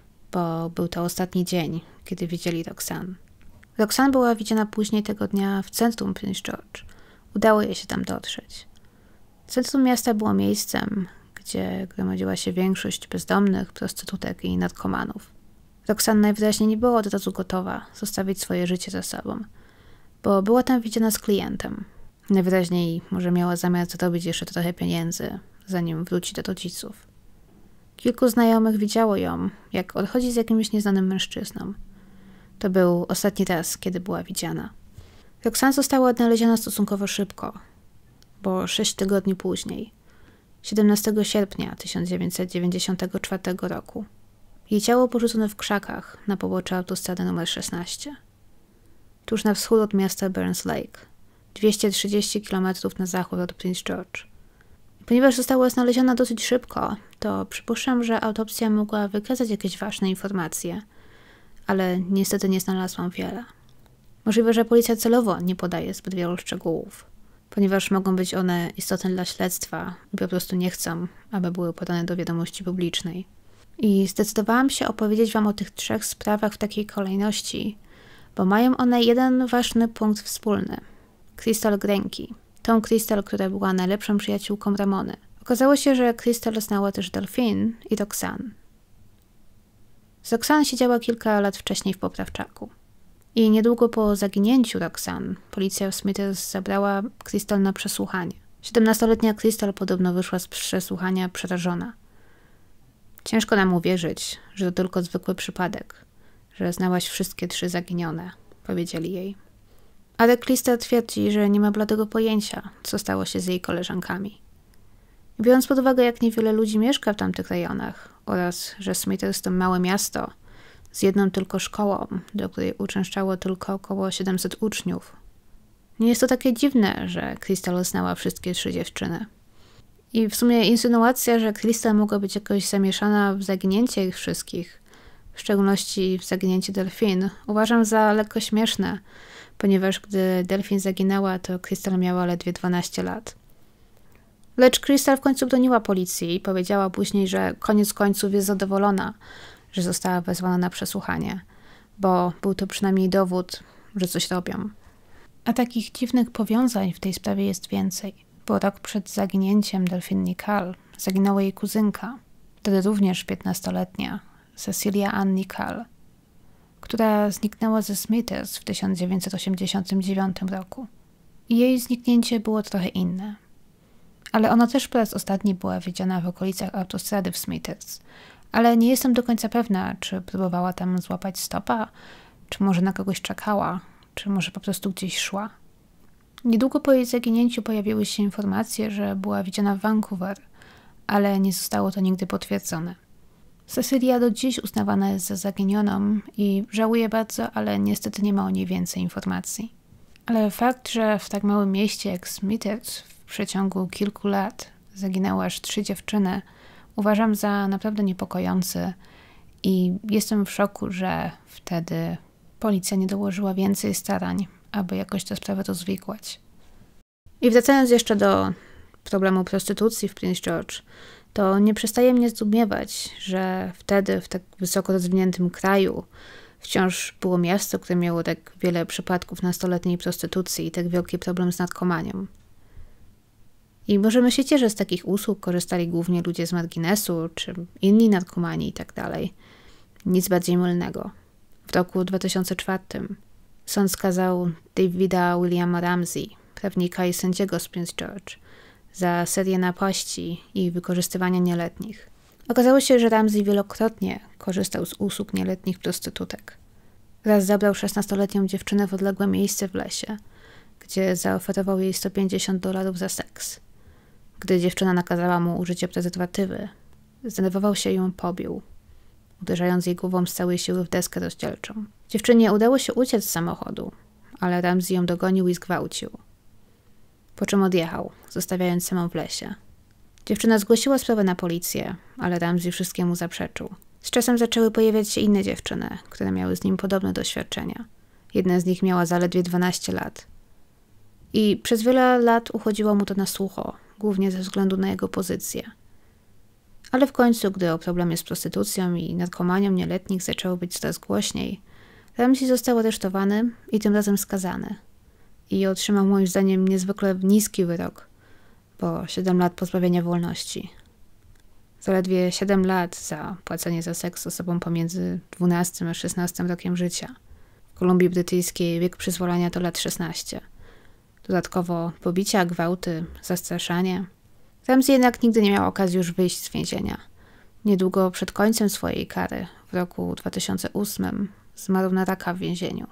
bo był to ostatni dzień, kiedy widzieli Roxanne. Roxanne była widziana później tego dnia w centrum Prince George. Udało jej się tam dotrzeć. Centrum miasta było miejscem, gdzie gromadziła się większość bezdomnych, prostytutek i narkomanów. Roxanne najwyraźniej nie była od razu gotowa zostawić swoje życie za sobą, bo była tam widziana z klientem. Najwyraźniej może miała zamiar zarobić jeszcze trochę pieniędzy, zanim wróci do rodziców. Kilku znajomych widziało ją, jak odchodzi z jakimś nieznanym mężczyzną. To był ostatni raz, kiedy była widziana. Roxanne została odnaleziona stosunkowo szybko, bo sześć tygodni później, siedemnastego sierpnia tysiąc dziewięćset dziewięćdziesiątego czwartego roku. Jej ciało porzucono w krzakach na poboczu autostrady numer szesnaście, tuż na wschód od miasta Burns Lake, dwieście trzydzieści kilometrów na zachód od Prince George. Ponieważ została znaleziona dosyć szybko, to przypuszczam, że autopsja mogła wykazać jakieś ważne informacje, ale niestety nie znalazłam wiele. Możliwe, że policja celowo nie podaje zbyt wielu szczegółów, ponieważ mogą być one istotne dla śledztwa i po prostu nie chcą, aby były podane do wiadomości publicznej. I zdecydowałam się opowiedzieć wam o tych trzech sprawach w takiej kolejności, bo mają one jeden ważny punkt wspólny. Crystal Grenke. Tą Crystal, która była najlepszą przyjaciółką Ramony. Okazało się, że Crystal znała też Delphine i Roxanne. Z Roxanne siedziała kilka lat wcześniej w poprawczaku. I niedługo po zaginięciu Roxanne policja w Smithers zabrała Crystal na przesłuchanie. siedemnastoletnia Crystal podobno wyszła z przesłuchania przerażona. Ciężko nam uwierzyć, że to tylko zwykły przypadek, że znałaś wszystkie trzy zaginione, powiedzieli jej. Ale Crystal twierdzi, że nie ma bladego pojęcia, co stało się z jej koleżankami. Biorąc pod uwagę, jak niewiele ludzi mieszka w tamtych rejonach oraz, że Smithers to małe miasto z jedną tylko szkołą, do której uczęszczało tylko około siedemset uczniów, nie jest to takie dziwne, że Crystal znała wszystkie trzy dziewczyny. I w sumie insynuacja, że Crystal mogła być jakoś zamieszana w zaginięcie ich wszystkich, w szczególności w zaginięcie Delphine, uważam za lekko śmieszne, ponieważ gdy Delphine zaginęła, to Crystal miała ledwie dwanaście lat. Lecz Crystal w końcu broniła policji i powiedziała później, że koniec końców jest zadowolona, że została wezwana na przesłuchanie, bo był to przynajmniej dowód, że coś robią. A takich dziwnych powiązań w tej sprawie jest więcej, bo rok przed zaginięciem Delphine Nichol zaginęła jej kuzynka, wtedy również piętnastoletnia, Cecilia Ann Nichol, która zniknęła ze Smithers w tysiąc dziewięćset osiemdziesiątym dziewiątym roku. I jej zniknięcie było trochę inne. Ale ona też po raz ostatni była widziana w okolicach autostrady w Smithers, ale nie jestem do końca pewna, czy próbowała tam złapać stopa, czy może na kogoś czekała, czy może po prostu gdzieś szła. Niedługo po jej zaginięciu pojawiły się informacje, że była widziana w Vancouver, ale nie zostało to nigdy potwierdzone. Cecilia do dziś uznawana jest za zaginioną i żałuje bardzo, ale niestety nie ma o niej więcej informacji. Ale fakt, że w tak małym mieście jak Smithers w przeciągu kilku lat zaginęły aż trzy dziewczyny, uważam za naprawdę niepokojący i jestem w szoku, że wtedy policja nie dołożyła więcej starań, aby jakoś tę sprawę rozwikłać. I wracając jeszcze do problemu prostytucji w Prince George, to nie przestaje mnie zdumiewać, że wtedy w tak wysoko rozwiniętym kraju wciąż było miasto, które miało tak wiele przypadków nastoletniej prostytucji i tak wielki problem z narkomanią. I możemy się cieszyć, że z takich usług korzystali głównie ludzie z marginesu, czy inni narkomani i tak dalej. Nic bardziej mylnego. W roku dwa tysiące czwartym sąd skazał Davida Williama Ramsey, prawnika i sędziego z Prince George, za serię napaści i wykorzystywania nieletnich. Okazało się, że Ramsey wielokrotnie korzystał z usług nieletnich prostytutek. Raz zabrał szesnastoletnią dziewczynę w odległe miejsce w lesie, gdzie zaoferował jej sto pięćdziesiąt dolarów za seks. Gdy dziewczyna nakazała mu użycie prezerwatywy, zdenerwował się i ją pobił, uderzając jej głową z całej siły w deskę rozdzielczą. Dziewczynie udało się uciec z samochodu, ale Ramsey ją dogonił i zgwałcił, po czym odjechał, zostawiając samą w lesie. Dziewczyna zgłosiła sprawę na policję, ale Ramsey wszystkiemu zaprzeczył. Z czasem zaczęły pojawiać się inne dziewczyny, które miały z nim podobne doświadczenia. Jedna z nich miała zaledwie dwanaście lat. I przez wiele lat uchodziło mu to na sucho, głównie ze względu na jego pozycję. Ale w końcu, gdy o problemie z prostytucją i narkomanią nieletnich zaczęło być coraz głośniej, Ramsey został aresztowany i tym razem skazany. I otrzymał moim zdaniem niezwykle niski wyrok, bo siedem lat pozbawienia wolności. Zaledwie siedem lat za płacenie za seks z osobą pomiędzy dwunastym a szesnastym rokiem życia. W Kolumbii Brytyjskiej wiek przyzwolenia to lat szesnaście. Dodatkowo pobicia, gwałty, zastraszanie. Ramsey jednak nigdy nie miał okazji już wyjść z więzienia. Niedługo przed końcem swojej kary, w roku dwa tysiące ósmym, zmarł na raka w więzieniu.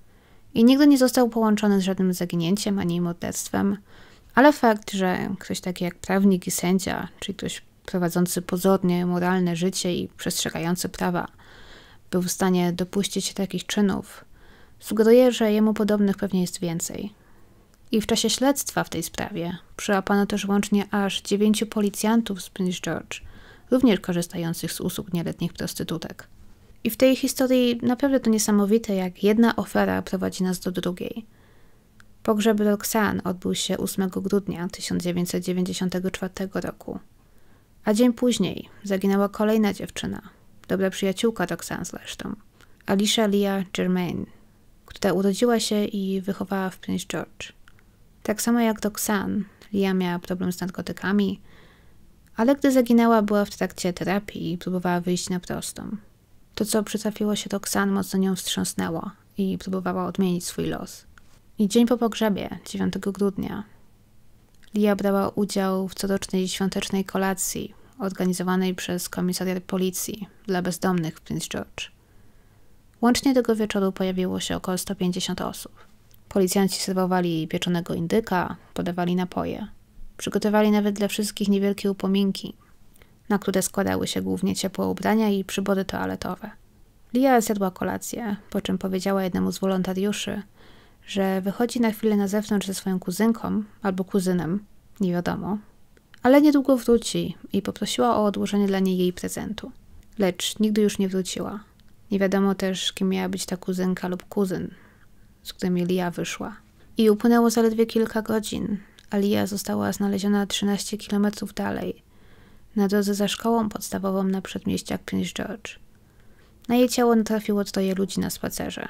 I nigdy nie został połączony z żadnym zaginięciem ani morderstwem, ale fakt, że ktoś taki jak prawnik i sędzia, czyli ktoś prowadzący pozornie moralne życie i przestrzegający prawa, był w stanie dopuścić się takich czynów, sugeruje, że jemu podobnych pewnie jest więcej. I w czasie śledztwa w tej sprawie przyłapano też łącznie aż dziewięciu policjantów z Prince George, również korzystających z usług nieletnich prostytutek. I w tej historii naprawdę to niesamowite, jak jedna ofera prowadzi nas do drugiej. Pogrzeb Roxanne odbył się ósmego grudnia tysiąc dziewięćset dziewięćdziesiątego czwartego roku. A dzień później zaginęła kolejna dziewczyna, dobra przyjaciółka Roxanne zresztą, Alicia Leah Germain, która urodziła się i wychowała w Prince George. Tak samo jak Roxanne, Leah miała problem z narkotykami, ale gdy zaginęła, była w trakcie terapii i próbowała wyjść na prostą. To, co przytrafiło się Roxanne, mocno nią wstrząsnęło i próbowała odmienić swój los. I dzień po pogrzebie, dziewiątego grudnia, Leah brała udział w corocznej świątecznej kolacji organizowanej przez komisariat policji dla bezdomnych w Prince George. Łącznie tego wieczoru pojawiło się około sto pięćdziesiąt osób. Policjanci serwowali pieczonego indyka, podawali napoje. Przygotowali nawet dla wszystkich niewielkie upominki, na które składały się głównie ciepłe ubrania i przybory toaletowe. Leah zjadła kolację, po czym powiedziała jednemu z wolontariuszy, że wychodzi na chwilę na zewnątrz ze swoją kuzynką albo kuzynem, nie wiadomo, ale niedługo wróci i poprosiła o odłożenie dla niej jej prezentu. Lecz nigdy już nie wróciła. Nie wiadomo też, kim miała być ta kuzynka lub kuzyn, z którymi Leah wyszła. I upłynęło zaledwie kilka godzin, a Leah została znaleziona trzynaście kilometrów dalej, na drodze za szkołą podstawową na przedmieściach Prince George. Na jej ciało natrafiło troje ludzi na spacerze.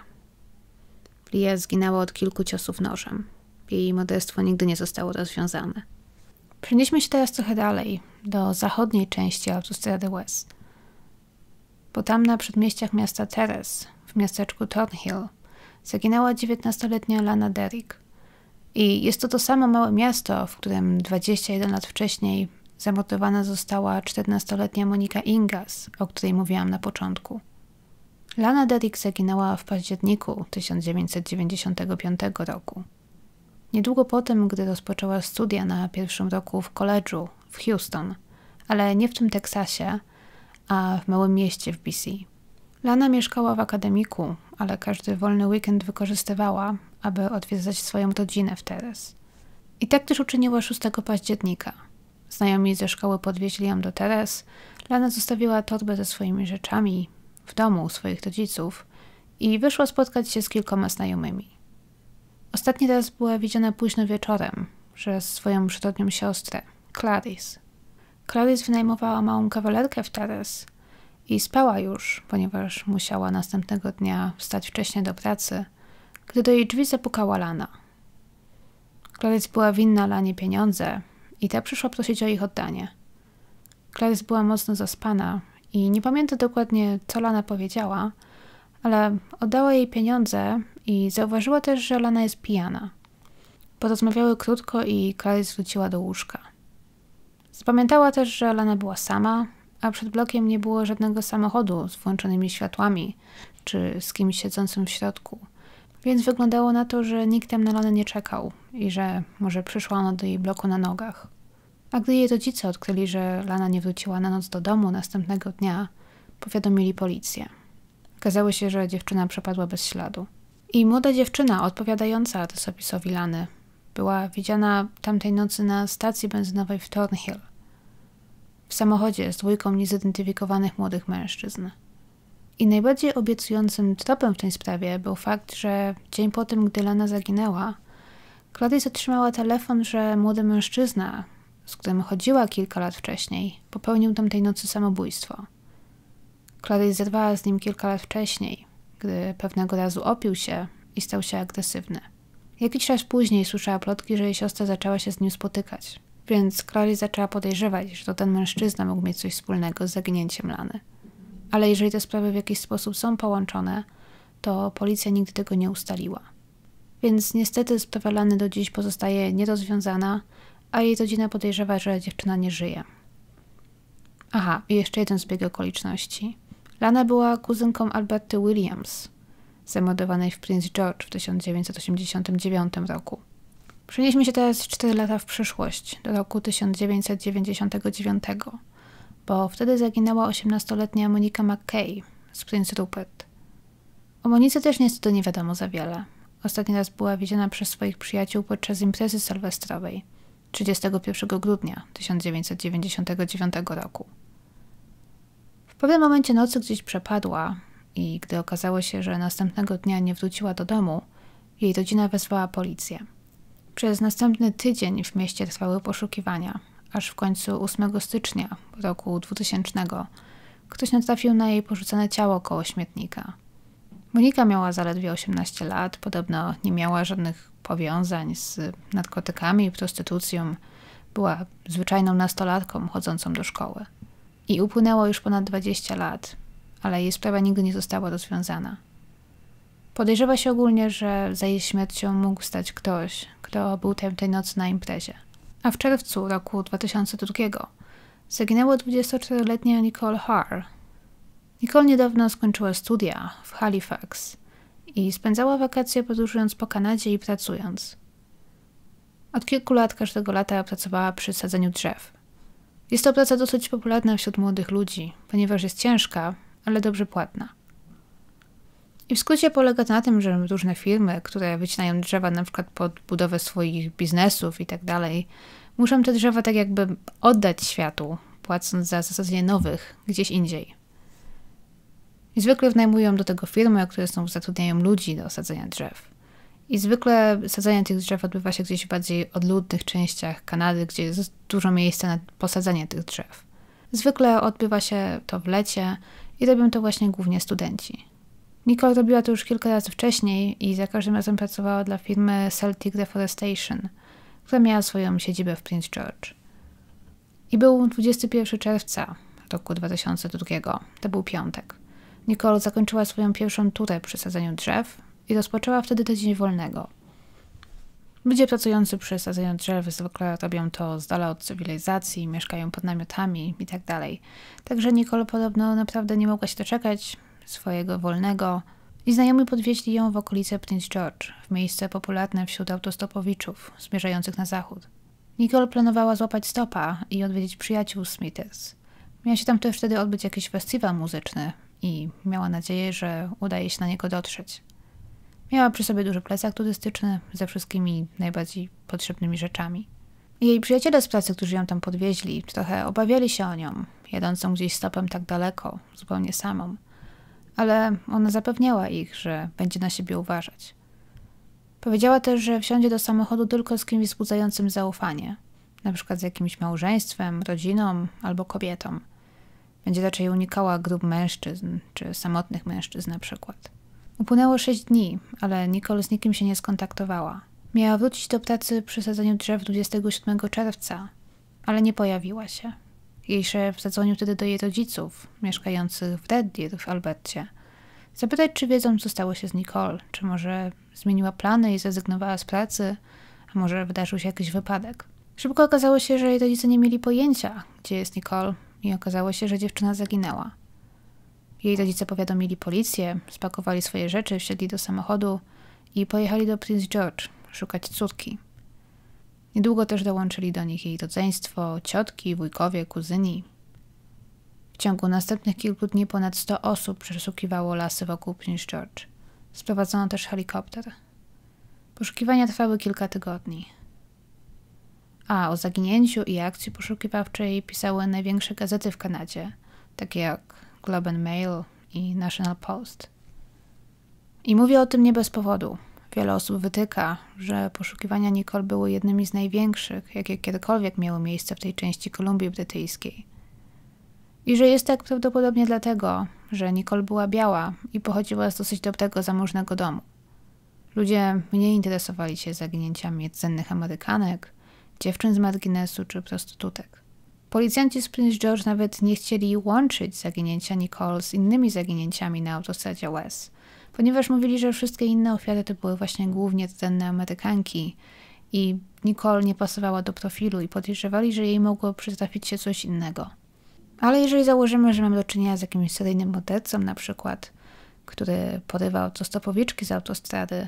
Leah zginęła od kilku ciosów nożem. Jej morderstwo nigdy nie zostało rozwiązane. Przenieśmy się teraz trochę dalej, do zachodniej części autostrady West. Bo tam na przedmieściach miasta Terrace, w miasteczku Thornhill, zaginęła dziewiętnastoletnia Lana Derrick. I jest to to samo małe miasto, w którym dwadzieścia jeden lat wcześniej zamordowana została czternastoletnia Monika Ingas, o której mówiłam na początku. Lana Derrick zaginęła w październiku tysiąc dziewięćset dziewięćdziesiątego piątego roku. Niedługo potem, gdy rozpoczęła studia na pierwszym roku w koledżu w Houston, ale nie w tym Teksasie, a w małym mieście w B C. Lana mieszkała w akademiku, ale każdy wolny weekend wykorzystywała, aby odwiedzać swoją rodzinę w Terrace. I tak też uczyniła szóstego października. Znajomi ze szkoły podwieźli ją do Terrace, Lana zostawiła torbę ze swoimi rzeczami w domu swoich rodziców i wyszła spotkać się z kilkoma znajomymi. Ostatni raz była widziana późno wieczorem przez swoją przyrodnią siostrę, Clarice. Clarice wynajmowała małą kawalerkę w Terrace i spała już, ponieważ musiała następnego dnia wstać wcześnie do pracy, gdy do jej drzwi zapukała Lana. Clarice była winna Lanie pieniądze i ta przyszła prosić o ich oddanie. Clarice była mocno zaspana i nie pamięta dokładnie, co Lana powiedziała, ale oddała jej pieniądze i zauważyła też, że Lana jest pijana. Porozmawiały krótko i Clarice wróciła do łóżka. Zapamiętała też, że Lana była sama, a przed blokiem nie było żadnego samochodu z włączonymi światłami czy z kimś siedzącym w środku, więc wyglądało na to, że nikt tam na Lanę nie czekał i że może przyszła ona do jej bloku na nogach. A gdy jej rodzice odkryli, że Lana nie wróciła na noc do domu następnego dnia, powiadomili policję. Okazało się, że dziewczyna przepadła bez śladu. I młoda dziewczyna odpowiadająca adresowi Lany była widziana tamtej nocy na stacji benzynowej w Thornhill, w samochodzie z dwójką niezidentyfikowanych młodych mężczyzn. I najbardziej obiecującym tropem w tej sprawie był fakt, że dzień po tym, gdy Lana zaginęła, Clarice otrzymała telefon, że młody mężczyzna, z którym chodziła kilka lat wcześniej, popełnił tamtej nocy samobójstwo. Clarice zerwała z nim kilka lat wcześniej, gdy pewnego razu opił się i stał się agresywny. Jakiś czas później słyszała plotki, że jej siostra zaczęła się z nim spotykać, więc Clarice zaczęła podejrzewać, że to ten mężczyzna mógł mieć coś wspólnego z zaginięciem Lany. Ale jeżeli te sprawy w jakiś sposób są połączone, to policja nigdy tego nie ustaliła. Więc niestety sprawa Lany do dziś pozostaje nierozwiązana, a jej rodzina podejrzewa, że dziewczyna nie żyje. Aha, i jeszcze jeden zbieg okoliczności. Lana była kuzynką Alberty Williams, zamordowanej w Prince George w tysiąc dziewięćset osiemdziesiątym dziewiątym roku. Przenieśmy się teraz cztery lata w przyszłość, do roku tysiąc dziewięćset dziewięćdziesiątego dziewiątego, bo wtedy zaginęła osiemnastoletnia Monica McKay z Prince Rupert. O Monice też niestety nie wiadomo za wiele. Ostatni raz była widziana przez swoich przyjaciół podczas imprezy sylwestrowej trzydziestego pierwszego grudnia tysiąc dziewięćset dziewięćdziesiątego dziewiątego roku. W pewnym momencie nocy gdzieś przepadła i gdy okazało się, że następnego dnia nie wróciła do domu, jej rodzina wezwała policję. Przez następny tydzień w mieście trwały poszukiwania, aż w końcu ósmego stycznia roku dwutysięcznego ktoś natrafił na jej porzucone ciało koło śmietnika. Monika miała zaledwie osiemnaście lat, podobno nie miała żadnych powiązań z narkotykami i prostytucją, była zwyczajną nastolatką chodzącą do szkoły. I upłynęło już ponad dwadzieścia lat, ale jej sprawa nigdy nie została rozwiązana. Podejrzewa się ogólnie, że za jej śmiercią mógł stać ktoś, kto był tej nocy na imprezie. A w czerwcu roku dwa tysiące drugiego zaginęła dwudziestoczteroletnia Nicole Harr. Nicole niedawno skończyła studia w Halifax i spędzała wakacje podróżując po Kanadzie i pracując. Od kilku lat każdego lata pracowała przy sadzeniu drzew. Jest to praca dosyć popularna wśród młodych ludzi, ponieważ jest ciężka, ale dobrze płatna. I w skrócie polega to na tym, że różne firmy, które wycinają drzewa na przykład pod budowę swoich biznesów i tak dalej, muszą te drzewa tak jakby oddać światu, płacąc za zasadzenie nowych gdzieś indziej. I zwykle wynajmują do tego firmy, które są, zatrudniają ludzi do sadzenia drzew. I zwykle sadzenie tych drzew odbywa się gdzieś w bardziej odludnych częściach Kanady, gdzie jest dużo miejsca na posadzenie tych drzew. Zwykle odbywa się to w lecie i robią to właśnie głównie studenci. Nicole robiła to już kilka razy wcześniej i za każdym razem pracowała dla firmy Celtic Deforestation, która miała swoją siedzibę w Prince George. I był dwudziestego pierwszego czerwca roku dwa tysiące drugiego, to był piątek. Nicole zakończyła swoją pierwszą turę przy sadzeniu drzew i rozpoczęła wtedy tydzień wolnego. Ludzie pracujący przy sadzeniu drzew zwykle robią to z dala od cywilizacji, mieszkają pod namiotami i tak dalej. Także Nicole podobno naprawdę nie mogła się doczekać swojego wolnego i znajomi podwieźli ją w okolice Prince George, w miejsce popularne wśród autostopowiczów zmierzających na zachód. Nicole planowała złapać stopa i odwiedzić przyjaciół Smithers. Miał się tam też wtedy odbyć jakiś festiwal muzyczny i miała nadzieję, że uda jej się na niego dotrzeć. Miała przy sobie duży plecak turystyczny ze wszystkimi najbardziej potrzebnymi rzeczami. Jej przyjaciele z pracy, którzy ją tam podwieźli, trochę obawiali się o nią, jadącą gdzieś stopem tak daleko, zupełnie samą. Ale ona zapewniała ich, że będzie na siebie uważać. Powiedziała też, że wsiądzie do samochodu tylko z kimś wzbudzającym zaufanie, na przykład z jakimś małżeństwem, rodziną albo kobietą. Będzie raczej unikała grup mężczyzn, czy samotnych mężczyzn na przykład. Upłynęło sześć dni, ale Nicole z nikim się nie skontaktowała. Miała wrócić do pracy przy sadzeniu drzew dwudziestego siódmego czerwca, ale nie pojawiła się. Jej szef zadzwonił wtedy do jej rodziców, mieszkających w Red Deer w Albercie, Zapytać, czy wiedzą, co stało się z Nicole, czy może zmieniła plany i zrezygnowała z pracy, a może wydarzył się jakiś wypadek. Szybko okazało się, że jej rodzice nie mieli pojęcia, gdzie jest Nicole, i okazało się, że dziewczyna zaginęła. Jej rodzice powiadomili policję, spakowali swoje rzeczy, wsiedli do samochodu i pojechali do Prince George szukać córki. Niedługo też dołączyli do nich jej rodzeństwo, ciotki, wujkowie, kuzyni. W ciągu następnych kilku dni ponad sto osób przeszukiwało lasy wokół Prince George. Sprowadzono też helikopter. Poszukiwania trwały kilka tygodni. A o zaginięciu i akcji poszukiwawczej pisały największe gazety w Kanadzie, takie jak Globe and Mail i National Post. I mówię o tym nie bez powodu. Wiele osób wytyka, że poszukiwania Nicole były jednymi z największych, jakie kiedykolwiek miały miejsce w tej części Kolumbii Brytyjskiej. I że jest tak prawdopodobnie dlatego, że Nicole była biała i pochodziła z dosyć dobrego, zamożnego domu. Ludzie mniej interesowali się zaginięciami rdzennych Amerykanek, dziewczyn z marginesu czy prostytutek. Policjanci z Prince George nawet nie chcieli łączyć zaginięcia Nicole z innymi zaginięciami na autostradzie West, ponieważ mówili, że wszystkie inne ofiary to były właśnie głównie rdzenne Amerykanki i Nicole nie pasowała do profilu i podejrzewali, że jej mogło przytrafić się coś innego. Ale jeżeli założymy, że mamy do czynienia z jakimś seryjnym mordercą na przykład, który porywał autostopowiczki z autostrady,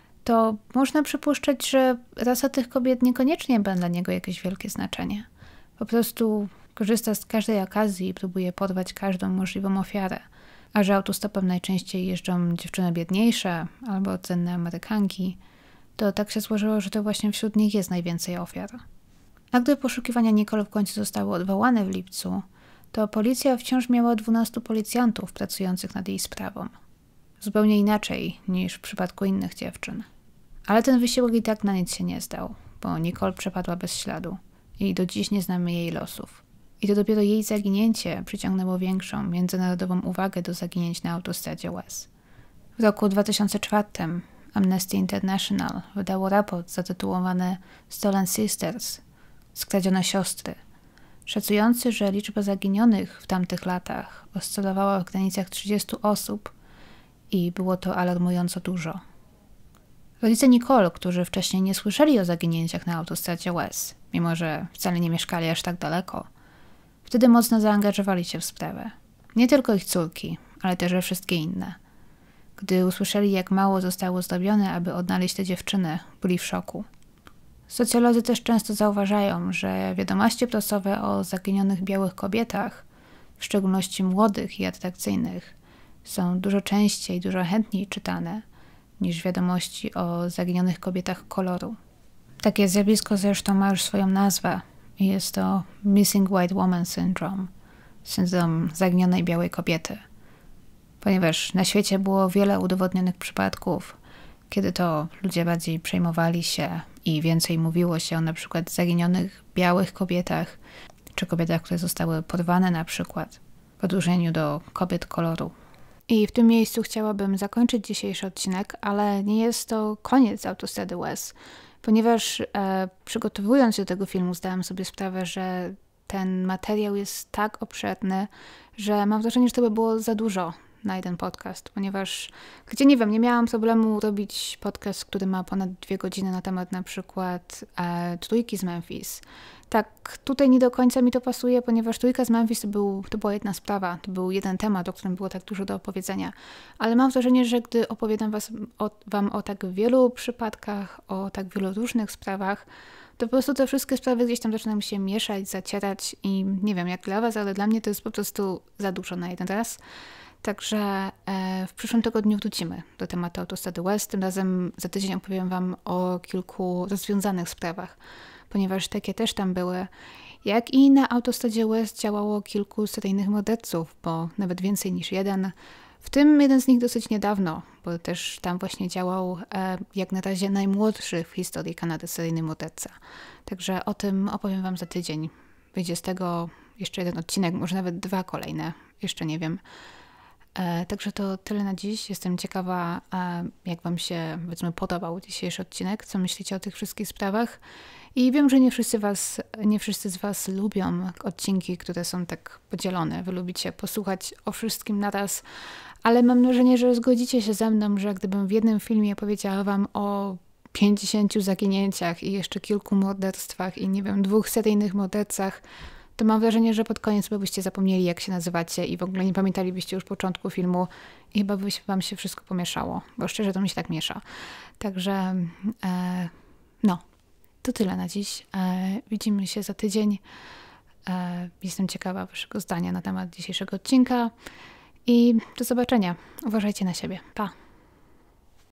to można przypuszczać, że rasa tych kobiet niekoniecznie ma dla niego jakieś wielkie znaczenie. Po prostu korzysta z każdej okazji i próbuje porwać każdą możliwą ofiarę. A że autostopem najczęściej jeżdżą dziewczyny biedniejsze albo cenne Amerykanki, to tak się złożyło, że to właśnie wśród nich jest najwięcej ofiar. A gdy poszukiwania Nicole w końcu zostały odwołane w lipcu, to policja wciąż miała dwunastu policjantów pracujących nad jej sprawą. Zupełnie inaczej niż w przypadku innych dziewczyn. Ale ten wysiłek i tak na nic się nie zdał, bo Nicole przepadła bez śladu i do dziś nie znamy jej losów. I to dopiero jej zaginięcie przyciągnęło większą międzynarodową uwagę do zaginięć na autostradzie West. W roku dwa tysiące czwartym Amnesty International wydało raport zatytułowany Stolen Sisters – Skradzione siostry, szacujący, że liczba zaginionych w tamtych latach oscylowała w granicach trzydziestu osób i było to alarmująco dużo. Rodzice Nicole, którzy wcześniej nie słyszeli o zaginięciach na autostradzie West, mimo że wcale nie mieszkali aż tak daleko, wtedy mocno zaangażowali się w sprawę. Nie tylko ich córki, ale też wszystkie inne. Gdy usłyszeli, jak mało zostało zrobione, aby odnaleźć te dziewczyny, byli w szoku. Socjolodzy też często zauważają, że wiadomości prasowe o zaginionych białych kobietach, w szczególności młodych i atrakcyjnych, są dużo częściej, dużo chętniej czytane niż wiadomości o zaginionych kobietach koloru. Takie zjawisko zresztą ma już swoją nazwę i jest to Missing White Woman Syndrome, syndrom zaginionej białej kobiety. Ponieważ na świecie było wiele udowodnionych przypadków, kiedy to ludzie bardziej przejmowali się i więcej mówiło się o na przykład zaginionych białych kobietach, czy kobietach, które zostały porwane na przykład, w odróżnieniu do kobiet koloru. I w tym miejscu chciałabym zakończyć dzisiejszy odcinek, ale nie jest to koniec Autostrady West, ponieważ e, przygotowując się do tego filmu zdałam sobie sprawę, że ten materiał jest tak obszerny, że mam wrażenie, że to by było za dużo na jeden podcast, ponieważ, gdzie nie wiem, nie miałam problemu robić podcast, który ma ponad dwie godziny na temat na przykład e, Trójki z Memphis. Tak, tutaj nie do końca mi to pasuje, ponieważ Trójka z Memphis to, był, to była jedna sprawa, to był jeden temat, o którym było tak dużo do opowiedzenia. Ale mam wrażenie, że gdy opowiadam was o, wam o tak wielu przypadkach, o tak wielu różnych sprawach, to po prostu te wszystkie sprawy gdzieś tam zaczynają się mieszać, zacierać i nie wiem jak dla was, ale dla mnie to jest po prostu za dużo na jeden raz. Także e, w przyszłym tygodniu wrócimy do tematu Autostrady West. Tym razem za tydzień opowiem wam o kilku rozwiązanych sprawach, ponieważ takie też tam były. Jak i na Autostradzie West działało kilku seryjnych morderców, bo nawet więcej niż jeden. W tym jeden z nich dosyć niedawno, bo też tam właśnie działał e, jak na razie najmłodszy w historii Kanady seryjny morderca. Także o tym opowiem wam za tydzień. Wyjdzie z tego jeszcze jeden odcinek, może nawet dwa kolejne, jeszcze nie wiem. E, także to tyle na dziś. Jestem ciekawa, e, jak Wam się, powiedzmy, podobał dzisiejszy odcinek, co myślicie o tych wszystkich sprawach. I wiem, że nie wszyscy, was, nie wszyscy z Was lubią odcinki, które są tak podzielone. Wy lubicie posłuchać o wszystkim naraz, ale mam wrażenie, że zgodzicie się ze mną, że gdybym w jednym filmie powiedziała Wam o pięćdziesięciu zaginięciach i jeszcze kilku morderstwach i nie wiem, dwóch seryjnych mordercach, to mam wrażenie, że pod koniec byście zapomnieli, jak się nazywacie i w ogóle nie pamiętalibyście już początku filmu i chyba by się- Wam się wszystko pomieszało, bo szczerze to mi się tak miesza. Także e, no, to tyle na dziś. E, widzimy się za tydzień. E, jestem ciekawa Waszego zdania na temat dzisiejszego odcinka i do zobaczenia. Uważajcie na siebie. Pa!